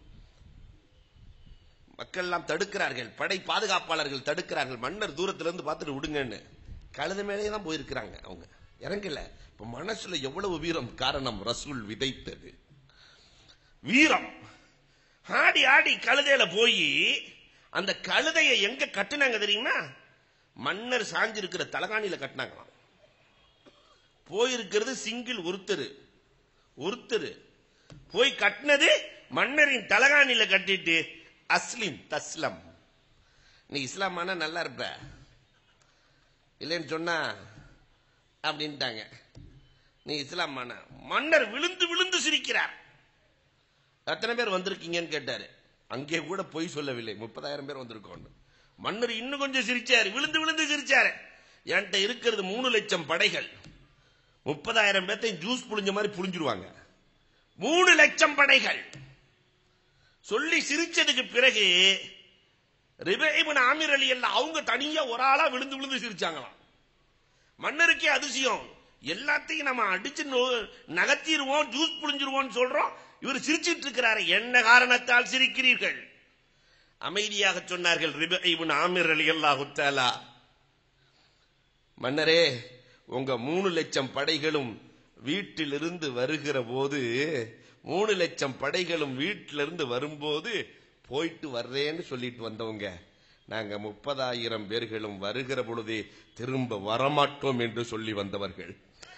மக்கள் எல்லாம் தடுக்கிறார்கள், படை பாதுகாப்பாளர்கள் தடுக்கிறார்கள். மன்னர் தூரத்திலிருந்து பார்த்துட்டு விடுங்கன்னு கழுதை மேலே தான் போயிருக்கிறாங்க, அவங்க இறங்கல. இப்ப மனசுல எவ்வளவு வீரம், காரணம் ரசூல் விதைத்தது வீரம். ஆடி ஆடி கழுதையில போய் அந்த கழுதையை எங்க கட்டுனாங்க தெரியுமா? மன்னர் சாஞ்சிருக்கிற தலகாணியில கட்டினாங்களாம். போயிருக்கிறது சிங்கிள் ஒருத்தர் ஒருத்தர் போய் கட்டினது மன்னரின் தலகாணியில கட்டிட்டு அஸ்லிம் தஸ்லம், நீ இஸ்லாமான நல்லா இருப்ப, இல்லைன்னு சொன்னா அப்படின்ட்டாங்க. நீ இஸ்லாமான. மன்னர் விழுந்து விழுந்து சிரிக்கிறார். எத்தனை பேர் வந்திருக்கீங்கன்னு கேட்டாரு. அங்கே கூட பொய் சொல்லவில்லை, முப்பதாயிரம் பேர் வந்திருக்கோம். மன்னர் இன்னும் கொஞ்சம் சிரிச்சாரு, விழுந்து விழுந்து சிரிச்சாரு. என்கிட்ட இருக்கிறது மூணு லட்சம் படைகள், முப்பதாயிரம் பேர்த்தையும் ஜூஸ் புளிஞ்ச மாதிரி புளிஞ்சிருவாங்க. மூணு லட்சம் படைகள் சொல்லி சிரிச்சதுக்கு பிறகு ரிபீ இப்னு ஆமிர் ரலியல்லாஹு அவங்க தனியா ஒரு ஆளா விழுந்து விழுந்து சிரிச்சாங்களாம். மன்னருக்கே அதிசயம், எல்லாத்தையும் நம்ம அடிச்சு நகர்த்திடுவோம், ஜூஸ் புளிஞ்சிருவோம் சொல்றோம், இவர் சிரிச்சிட்டு இருக்கிறாரு, என்ன காரணத்தால் சிரிக்கிறீர்கள்? அமைதியாக சொன்னார்கள் ரிபீ இப்னு ஆமிர் ரலியல்லாஹு தஆலா, மன்னரே, உங்க மூணு லட்சம் படைகளும் வீட்டிலிருந்து வருகிற போது, மூணு லட்சம் படைகளும் வீட்டிலிருந்து வரும்போது போயிட்டு வர்றேன்னு சொல்லிட்டு வந்தவங்க, நாங்க முப்பதாயிரம் பேர்களும் வருகிற பொழுதே திரும்ப வரமாட்டோம் என்று சொல்லி வந்தவர்கள்.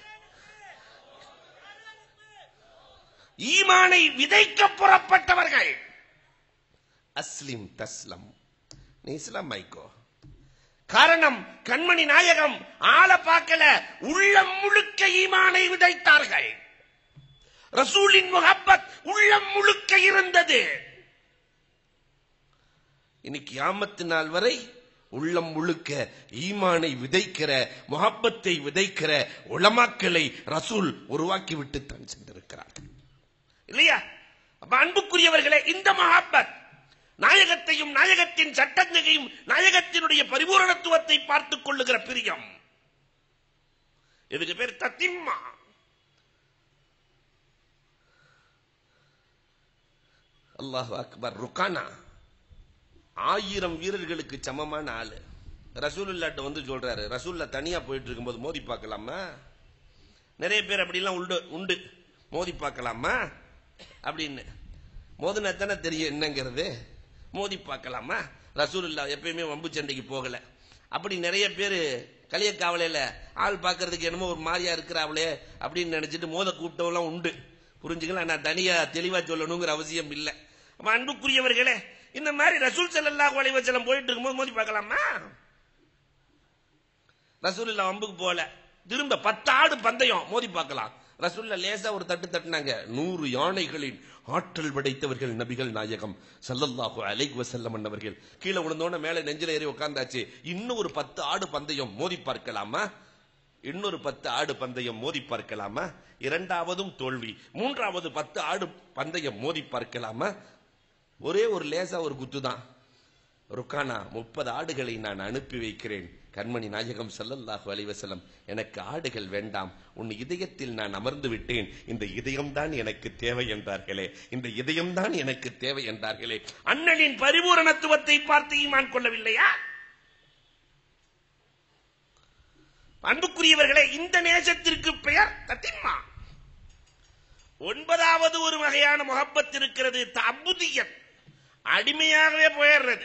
ஈமானை விதைக்க புறப்பட்டவர்கள். அஸ்லிம் தஸ்லம், நீ இஸ்லாம் மைக்கோ. காரணம், கண்மணி நாயகம் ஆள பார்க்கல, உள்ளம் முழுக்க ஈமானை விதைத்தார்கள். ரசூலின் முஹப்பத் உள்ளம் முழுக்க இருந்தது. இன்னைக்கு கியாமத் நாள் வரை உள்ளம் முழுக்க ஈமானை விதைக்கிற, முஹப்பத்தை விதைக்கிற உலமாக்களை ரசூல் உருவாக்கி விட்டு தான் சென்றிருக்கிறார், இல்லையா? அப்ப அன்புக்குரியவர்களே, இந்த முஹப்பத், நாயகத்தையும் நாயகத்தின் சட்டங்களையும் நாயகத்தினுடைய பரிபூரணத்துவத்தை பார்த்துக் கொள்ளுகிற பிரியம், இதுக்கு பேர் தத்திம்மா. அல்லாஹு அக்பர். ருக்கானா ஆயிரம் வீரர்களுக்கு சமமான ஆளு. ரசூலுல்லாஹ்ட்ட வந்து சொல்றாரு, ரசூல்லா தனியா போயிட்டு இருக்கும்போது மோதி பார்க்கலாமா? நிறைய பேர் அப்படிலாம் உண்டு உண்டு மோதி பார்க்கலாமா அப்படின்னு. மோதினா தானே தெரியும் என்னங்கிறது. மோதி பார்க்கலாமா? ரசூலுல்லாஹ் எப்பயுமே வம்பு சண்டைக்கு போகல. அப்படி நிறைய பேர் களியக்காவலையில ஆள் பார்க்கறதுக்கு என்னமோ ஒரு மாதிரியா இருக்கிறாங்களே அப்படின்னு நினைச்சிட்டு மோத கூப்பிட்டவெல்லாம் உண்டு. புரிஞ்சுக்கலாம், நான் தனியா தெளிவா சொல்லணுங்கிற அவசியம் இல்லை. அன்புக்குரியவர்களே, இந்த மாதிரி ரசூல் ஸல்லல்லாஹு அலைஹி வஸல்லம் போயிட்டு இருக்கும்போது மோதி பார்க்கலாமா? ரசூலுல்லாஹ் வம்புக்கு போல, திரும்ப பத்து ஆடு பந்தயம் மோதி பார்க்கலாம். ரசூலுல்லாஹ் லேசா ஒரு தட்டு தட்டுனாங்க. நூறு யானைகளின் ஆற்றல் படைத்தவர்கள் நபிகள் நாயகம் ஸல்லல்லாஹு அலைஹி வஸல்லம் அவர்கள். கீழே விழுந்தோன மேல நெஞ்சில ஏறி உட்கார்ந்தாச்சு. இன்னும் ஒரு பத்து ஆடு பந்தயம் மோதி பார்க்கலாமா? இன்னொரு பத்து ஆடு பந்தயம் மோதி பார்க்கலாமா? இரண்டாவதும் தோல்வி. மூன்றாவது பத்து ஆடு பந்தயம் மோதி பார்க்கலாமா? ஒரே ஒரு லேசா ஒரு குத்துதான். ருக்கானா, முப்பது ஆடுகளை நான் அனுப்பி வைக்கிறேன். கண்மணி நாயகம் ஸல்லல்லாஹு அலைஹி வஸல்லம், எனக்கு ஆடுகள் வேண்டாம், உன் இதயத்தில் நான் அமர்ந்து விட்டேன், இந்த இதயம்தான் எனக்கு தேவை என்றார்களே, இந்த இதயம்தான் எனக்கு தேவை என்றார்களே. அண்ணனின் பரிபூரணத்துவத்தை பார்த்து ஈமான் கொள்ளவில்லையா? அன்புக்குரியவர்களே, இந்த நேசத்திற்கு பெயர் தத்திம்மா. ஒன்பதாவது ஒரு வகையான முஹப்பத் இருக்கிறது, தஅப்புதியத், அடிமையாகவே போயிடுறது.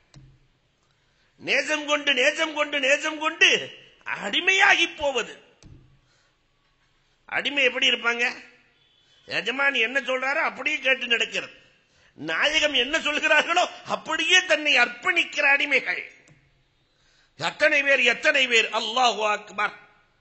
நேசம் கொண்டு நேசம் கொண்டு நேசம் கொண்டு அடிமையாகி போவது. அடிமை எப்படி இருப்பாங்க? எஜமானி என்ன சொல்றாரோ அப்படியே கேட்டு நடக்கிறது. நாயகம் என்ன சொல்கிறார்களோ அப்படியே தன்னை அர்ப்பணிக்கிற அடிமைகள் எத்தனை பேர் எத்தனை பேர்! அல்லாஹு அக்பர்.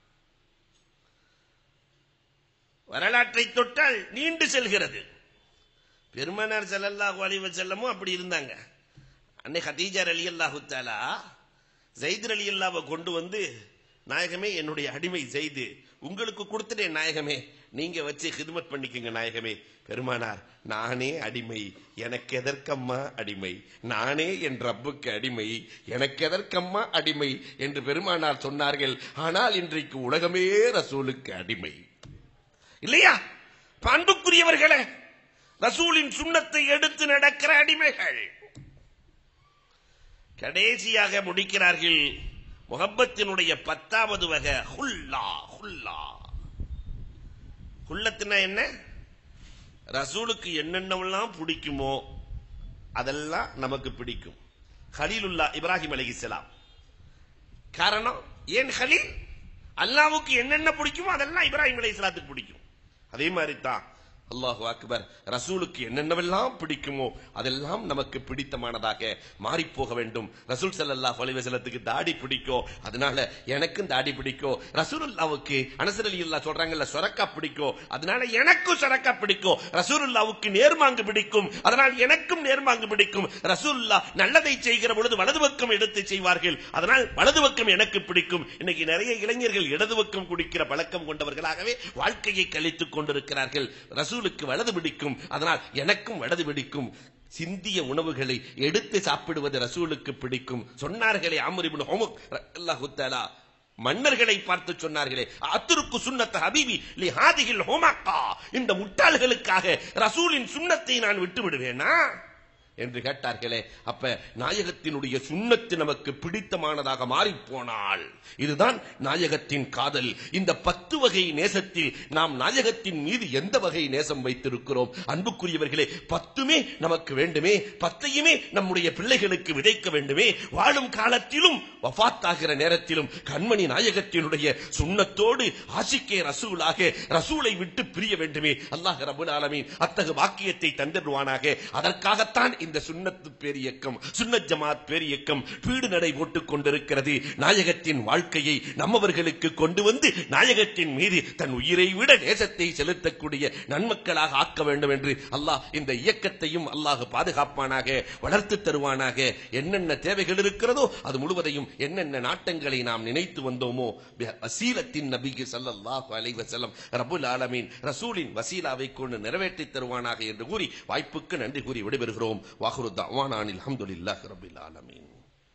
வரலாற்றை தொட்டால் நீண்டு செல்கிறது. பெருமானார் ஸல்லல்லாஹு அலைஹி வஸல்லமும் அப்படி இருந்தாங்க. அன்னை கதீஜா ரலியல்லாஹு தஆலா ஸைத் ரலியல்லாஹு கொண்டு வந்து, நாயகமே என்னுடைய அடிமை ஸைத் உங்களுக்கு கொடுத்துட்டேன் நாயகமே, நீங்க வச்சு ஹித்மத் பண்ணிக்கங்க நாயகமே. பெருமானார், நானே அடிமை, எனக்கு எதற்கம்மா அடிமை, நானே என் ரப்புக்கு அடிமை, எனக்கு எதற்கம்மா அடிமை என்று பெருமானார் சொன்னார்கள். ஆனால் இன்றைக்கு உலகமே ரசூலுக்கு அடிமை இல்லையா? அன்புக்குரியவர்களே, ரசூலின் சுன்னத்தை எடுத்து நடக்கிற அடிமைகள். கடைசியாக முடிக்கிறார்கள் முஹப்பத்தினுடைய பத்தாவது வகை ஹுல்லா. ஹுல்லா ஹுல்லத்துனா என்ன? ரசூலுக்கு என்னென்னவெல்லாம் பிடிக்குமோ அதெல்லாம் நமக்கு பிடிக்கும். கலீலுல்லா இப்ராஹிம் அலைஹிஸ்ஸலாம். காரணம் ஏன் கலீல்? அல்லாஹ்வுக்கு என்னென்ன பிடிக்குமோ அதெல்லாம் இப்ராஹிம் அலைஹிஸ்ஸலாத்துக்கு பிடிக்கும். அதே மாதிரி தான் அல்லாஹு அக்பர், ரசூலுக்கு என்னென்னவெல்லாம் பிடிக்குமோ அதெல்லாம் நமக்கு பிடித்தமானதாக மாறி போக வேண்டும். ரசூல் ஸல்லல்லாஹு அலைஹி வஸல்லத்துக்கு தாடி பிடிக்கும், அதனால எனக்கும் தாடி பிடிக்கும். ரசூலுல்லாஹ்வுக்கு அனஸ் ரலியல்லாஹு சொல்றாங்கல்ல சொரக்கா பிடிக்கும், அதனால எனக்கும் சொரக்கா பிடிக்கும். ரசூலுல்லாஹ்வுக்கு நேர்மாங்கு பிடிக்கும், அதனால் எனக்கும் நேர்மாங்கு பிடிக்கும். ரசூலுல்லாஹ் நல்லதை செய்கிற பொழுது வலது பக்கம் எடுத்து செய்வார்கள், அதனால் வலது பக்கம் எனக்கு பிடிக்கும். இன்னைக்கு நிறைய இளைஞர்கள் இடது பக்கம் குடிக்கிற பழக்கம் கொண்டவர்களாகவே வாழ்க்கையை கழித்துக் கொண்டிருக்கிறார்கள். ரசூலுக்கு வலது பிடிக்கும், அதனால் எனக்கும் வலது பிடிக்கும். சிந்திய உணவுகளை எடுத்து சாப்பிடுவது ரசூலுக்கு பிடிக்கும். சொன்னார்களே அம்ர் இப்னு ஹுமுக் ரலியல்லாஹு தஆலா, மன்னர்களை பார்த்து சொன்னார்களே, அத்ருக்கு சுன்னத ஹபீபி லி ஹாதிஹில் ஹுமக்கா, இந்த முட்டாள்களுக்காக ரசூலின் சுன்னத்தை நான் விட்டு விடுவேனா என்று கேட்டார்களே. அப்ப நாயகத்தினுடைய சுன்னத்து நமக்கு பிடித்தமானதாக மாறி போனால் இதுதான் நாயகத்தின் காதல். இந்த பத்து வகை நேசத்தில் நாம் நாயகத்தின் மீது எந்த வகை நேசம் வைத்திருக்கிறோம்? அன்புக்குரியவர்களே, பத்துமே நமக்கு வேண்டுமே, பத்தையுமே நம்முடைய பிள்ளைகளுக்கு விதைக்க வேண்டுமே. வாழும் காலத்திலும் வஃபாத்தாகிற நேரத்திலும் கண்மணி நாயகத்தினுடைய சுன்னத்தோடு ஆசிக்கே ரசூலாக ரசூலை விட்டு பிரிய வேண்டுமே. அல்லாஹ் ரப்பல் ஆலமீன் அத்தகு வாக்கியத்தை தந்திடுவானாக. அதற்காகத்தான் இந்த சுன்னத்து பேரியக்கம், சுன்னத் ஜமாத் பேரியக்கம் பீடு நடை போட்டுக் கொண்டிருக்கிறது. நாயகத்தின் வாழ்க்கையை நம்மவர்களுக்கு கொண்டு வந்து நாயகத்தின் மீது தன் உயிரை விட நேசத்தை செலுத்தக்கூடிய நன்மக்களாக ஆக்க வேண்டும் என்று அல்லாஹ் இந்த இயக்கத்தையும் அல்லாஹ் பாதுகாப்பானாக, வளர்த்து தருவானாக. என்னென்ன தேவைகள் இருக்கிறதோ அது முழுவதையும், என்னென்ன நாட்டங்களை நாம் நினைத்து வந்தோமோ வசீலத்தின் நபிக்கு ஸல்லல்லாஹு அலைஹி வஸல்லம் ரப்புல் ஆலமீன் ரசூலின் வசீலாவை கொண்டு நிறைவேற்றி தருவானாக என்று கூறி வாய்ப்புக்கு நன்றி கூறி விடைபெறுகிறோம். வாஹிரு தஅவானா அனில் ஹம்துலில்லாஹி ரப்பில் ஆலமீன்.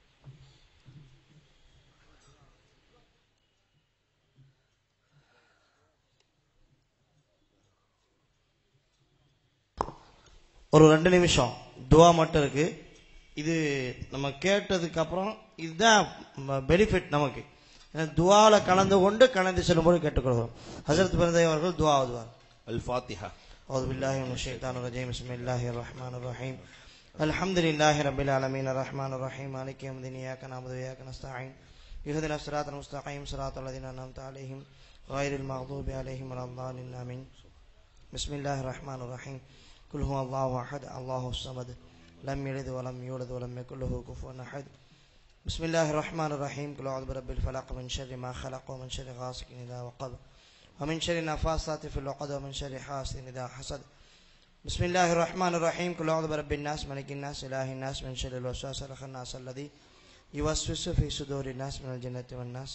ஒரு ரெண்டு நிமிஷம் துவா மட்டும் இருக்கு. இது நம்ம கேட்டதுக்கு அப்புறம் இதுதான் பெனிஃபிட் நமக்கு. துவால கலந்து கொண்டு கலந்து செல்லும்போது கேட்டுக்கொள்கிறோம். ஹஜரத் பிறந்தை அவர்கள் துவா ஓதுவார். அல் ஃபாத்திஹா. أعوذ بالله من الشيطان الرجيم. بسم الله الرحمن الرحيم. الحمد لله رب العالمين الرحمن الرحيم مالك يوم الدين إياك نعبد وإياك نستعين اهدنا الصراط المستقيم صراط الذين أنعمت عليهم غير المغضوب عليهم ولا الضالين آمين. بسم الله الرحمن الرحيم. قل هو الله أحد الله الصمد لم يلد ولم يولد ولم يكن له كفوا أحد بسم الله الرحمن الرحيم قل أعوذ برب الفلق من شر ما خلق ومن شر غاسق إذا وقب ومن شر النفاثات في العقد ومن شر حاسد إذا حسد بسم الله الرحمن الرحيم قل أعوذ برب الناس ملك الناس إله الناس من شر الوسواس الخناس الذي يوسوس في صدور الناس من الجنة والناس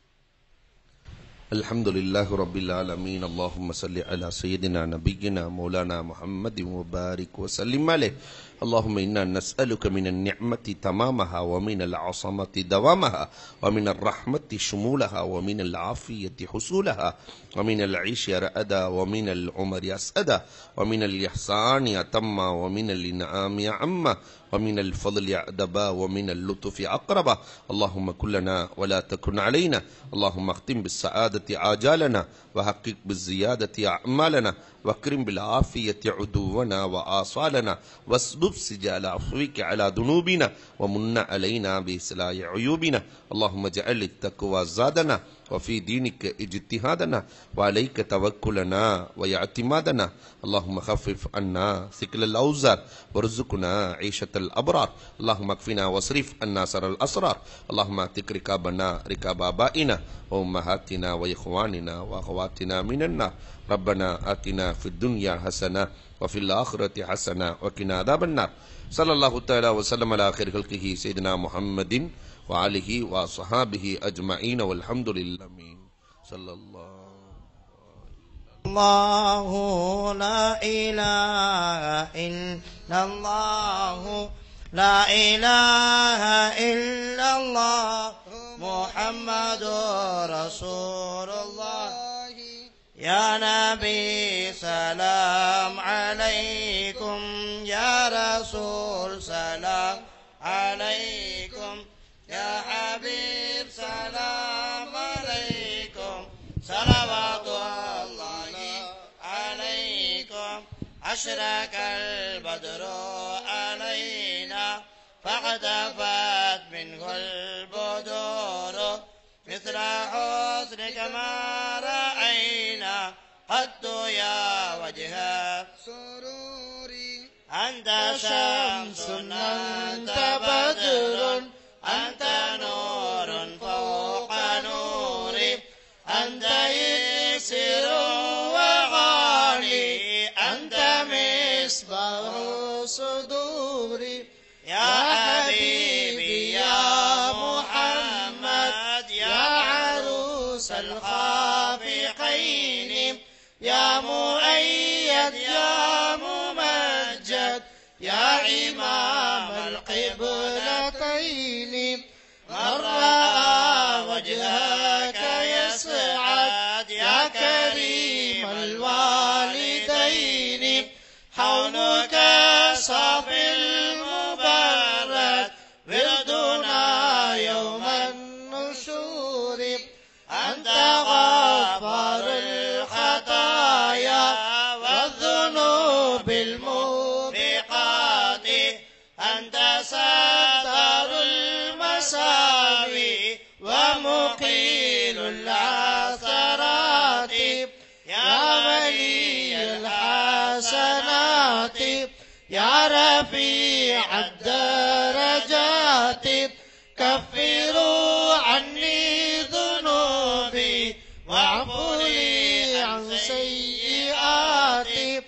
الحمد لله رب العالمين اللهم صل على سيدنا نبينا مولانا محمد وبارك وسلم عليه اللهم إنا نسألك من النعمة تمامها ومن العصمة دوامها ومن الرحمة شمولها ومن العافية حصولها ومن العيش رأدا ومن العمر أسأدا ومن الإحسان أتما ومن الإنعام عما ومن الفضل أدبا ومن اللطف أقربا اللهم كلنا ولا تكن علينا اللهم اختم بالسعادة آجالنا وحقق بالزيادة أعمالنا واكرم بالعافية عدونا وآصالنا واسبب سجال عفوك على ذنوبنا ومن علينا بإصلاح عيوبنا اللهم اجعل التقوى زادنا وفي دينك اجتهادنا وعليك توكلنا واعتمادنا اللهم خفف عنا ثقل الأوزار وارزقنا عيشة الأبرار اللهم اكفنا واصرف عنا سر الأسرار اللهم اعتق ركابنا ركاب آبائنا وأمهاتنا وإخواننا وأخواتنا من النار ربنا آتنا في الدنيا حسنة وفي الآخرة حسنة وقنا عذاب النار صلى الله تعالى وسلم على خير خلقه سيدنا محمد وعليه وصحابه أجمعين والحمد لله صلى الله الله لا إله إلا الله لا إله إلا الله محمد رسول الله يا نبي سلام عليكم يا رسول سلام عليكم يا حبيب سلام عليكم صلوات الله عليكم أشرق البدر علينا فاختفت منه البدور مثل حسنك ما رأينا قد يا وجه سروري أنت شمس أنت بدر أنت نور فوق نوري أنت يسر وغالي أنت مصباح صدوري يا حبيبي يا محمد يا عروس الخافقين يا مؤيد يا ممجد يا إمام القبلتين من رأى وجهك يسعد يا كريم الوالدين حولك صافي المبارك وردنا يوم النشور أنت غفار الخطايا والذنوب الموبقات أنت ستار المساوي ومقيل العثرات يا ولي الحسنات يا رفيع الدرجات كفروا عني ذنوبي واعفوا لي عن سيئاتي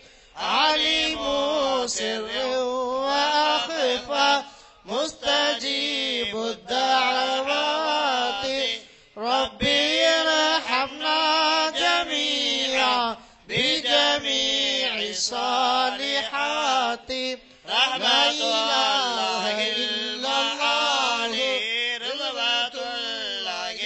علموا سر وأخفى مستجيب الدعوات ربي ارحمنا جميعا بجميع الصالحات رحمة الله إلا الله رضوة الله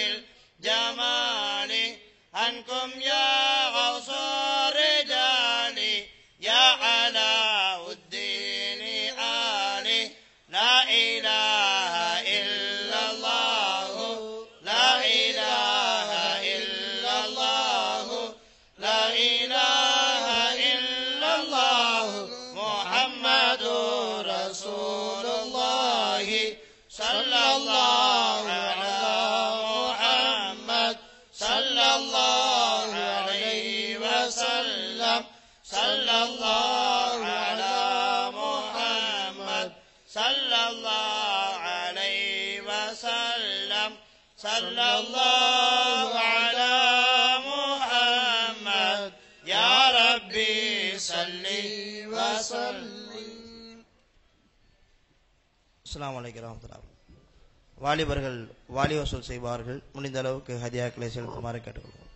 الجمال عنكم يا غوث الرجال يا علاء الدين آلي لا إله إلا الله لا إله إلا الله لا إله إلا الله محمد رسول الله صلى الله على محمد صلى الله على ஸல்லல்லாஹு அலா முஹம்மத் யா ரப்பி ஸல்லி வ ஸல்லிம். அஸ்ஸலாமு அலைக்கும் வரஹ்மத்துல்லாஹி. வாலிபர்கள் வாலி வசூல் செய்வார்கள். முடிந்த அளவுக்கு ஹதியாக்களை செலுத்துமாறு கேட்டுக்கொள்வோம்.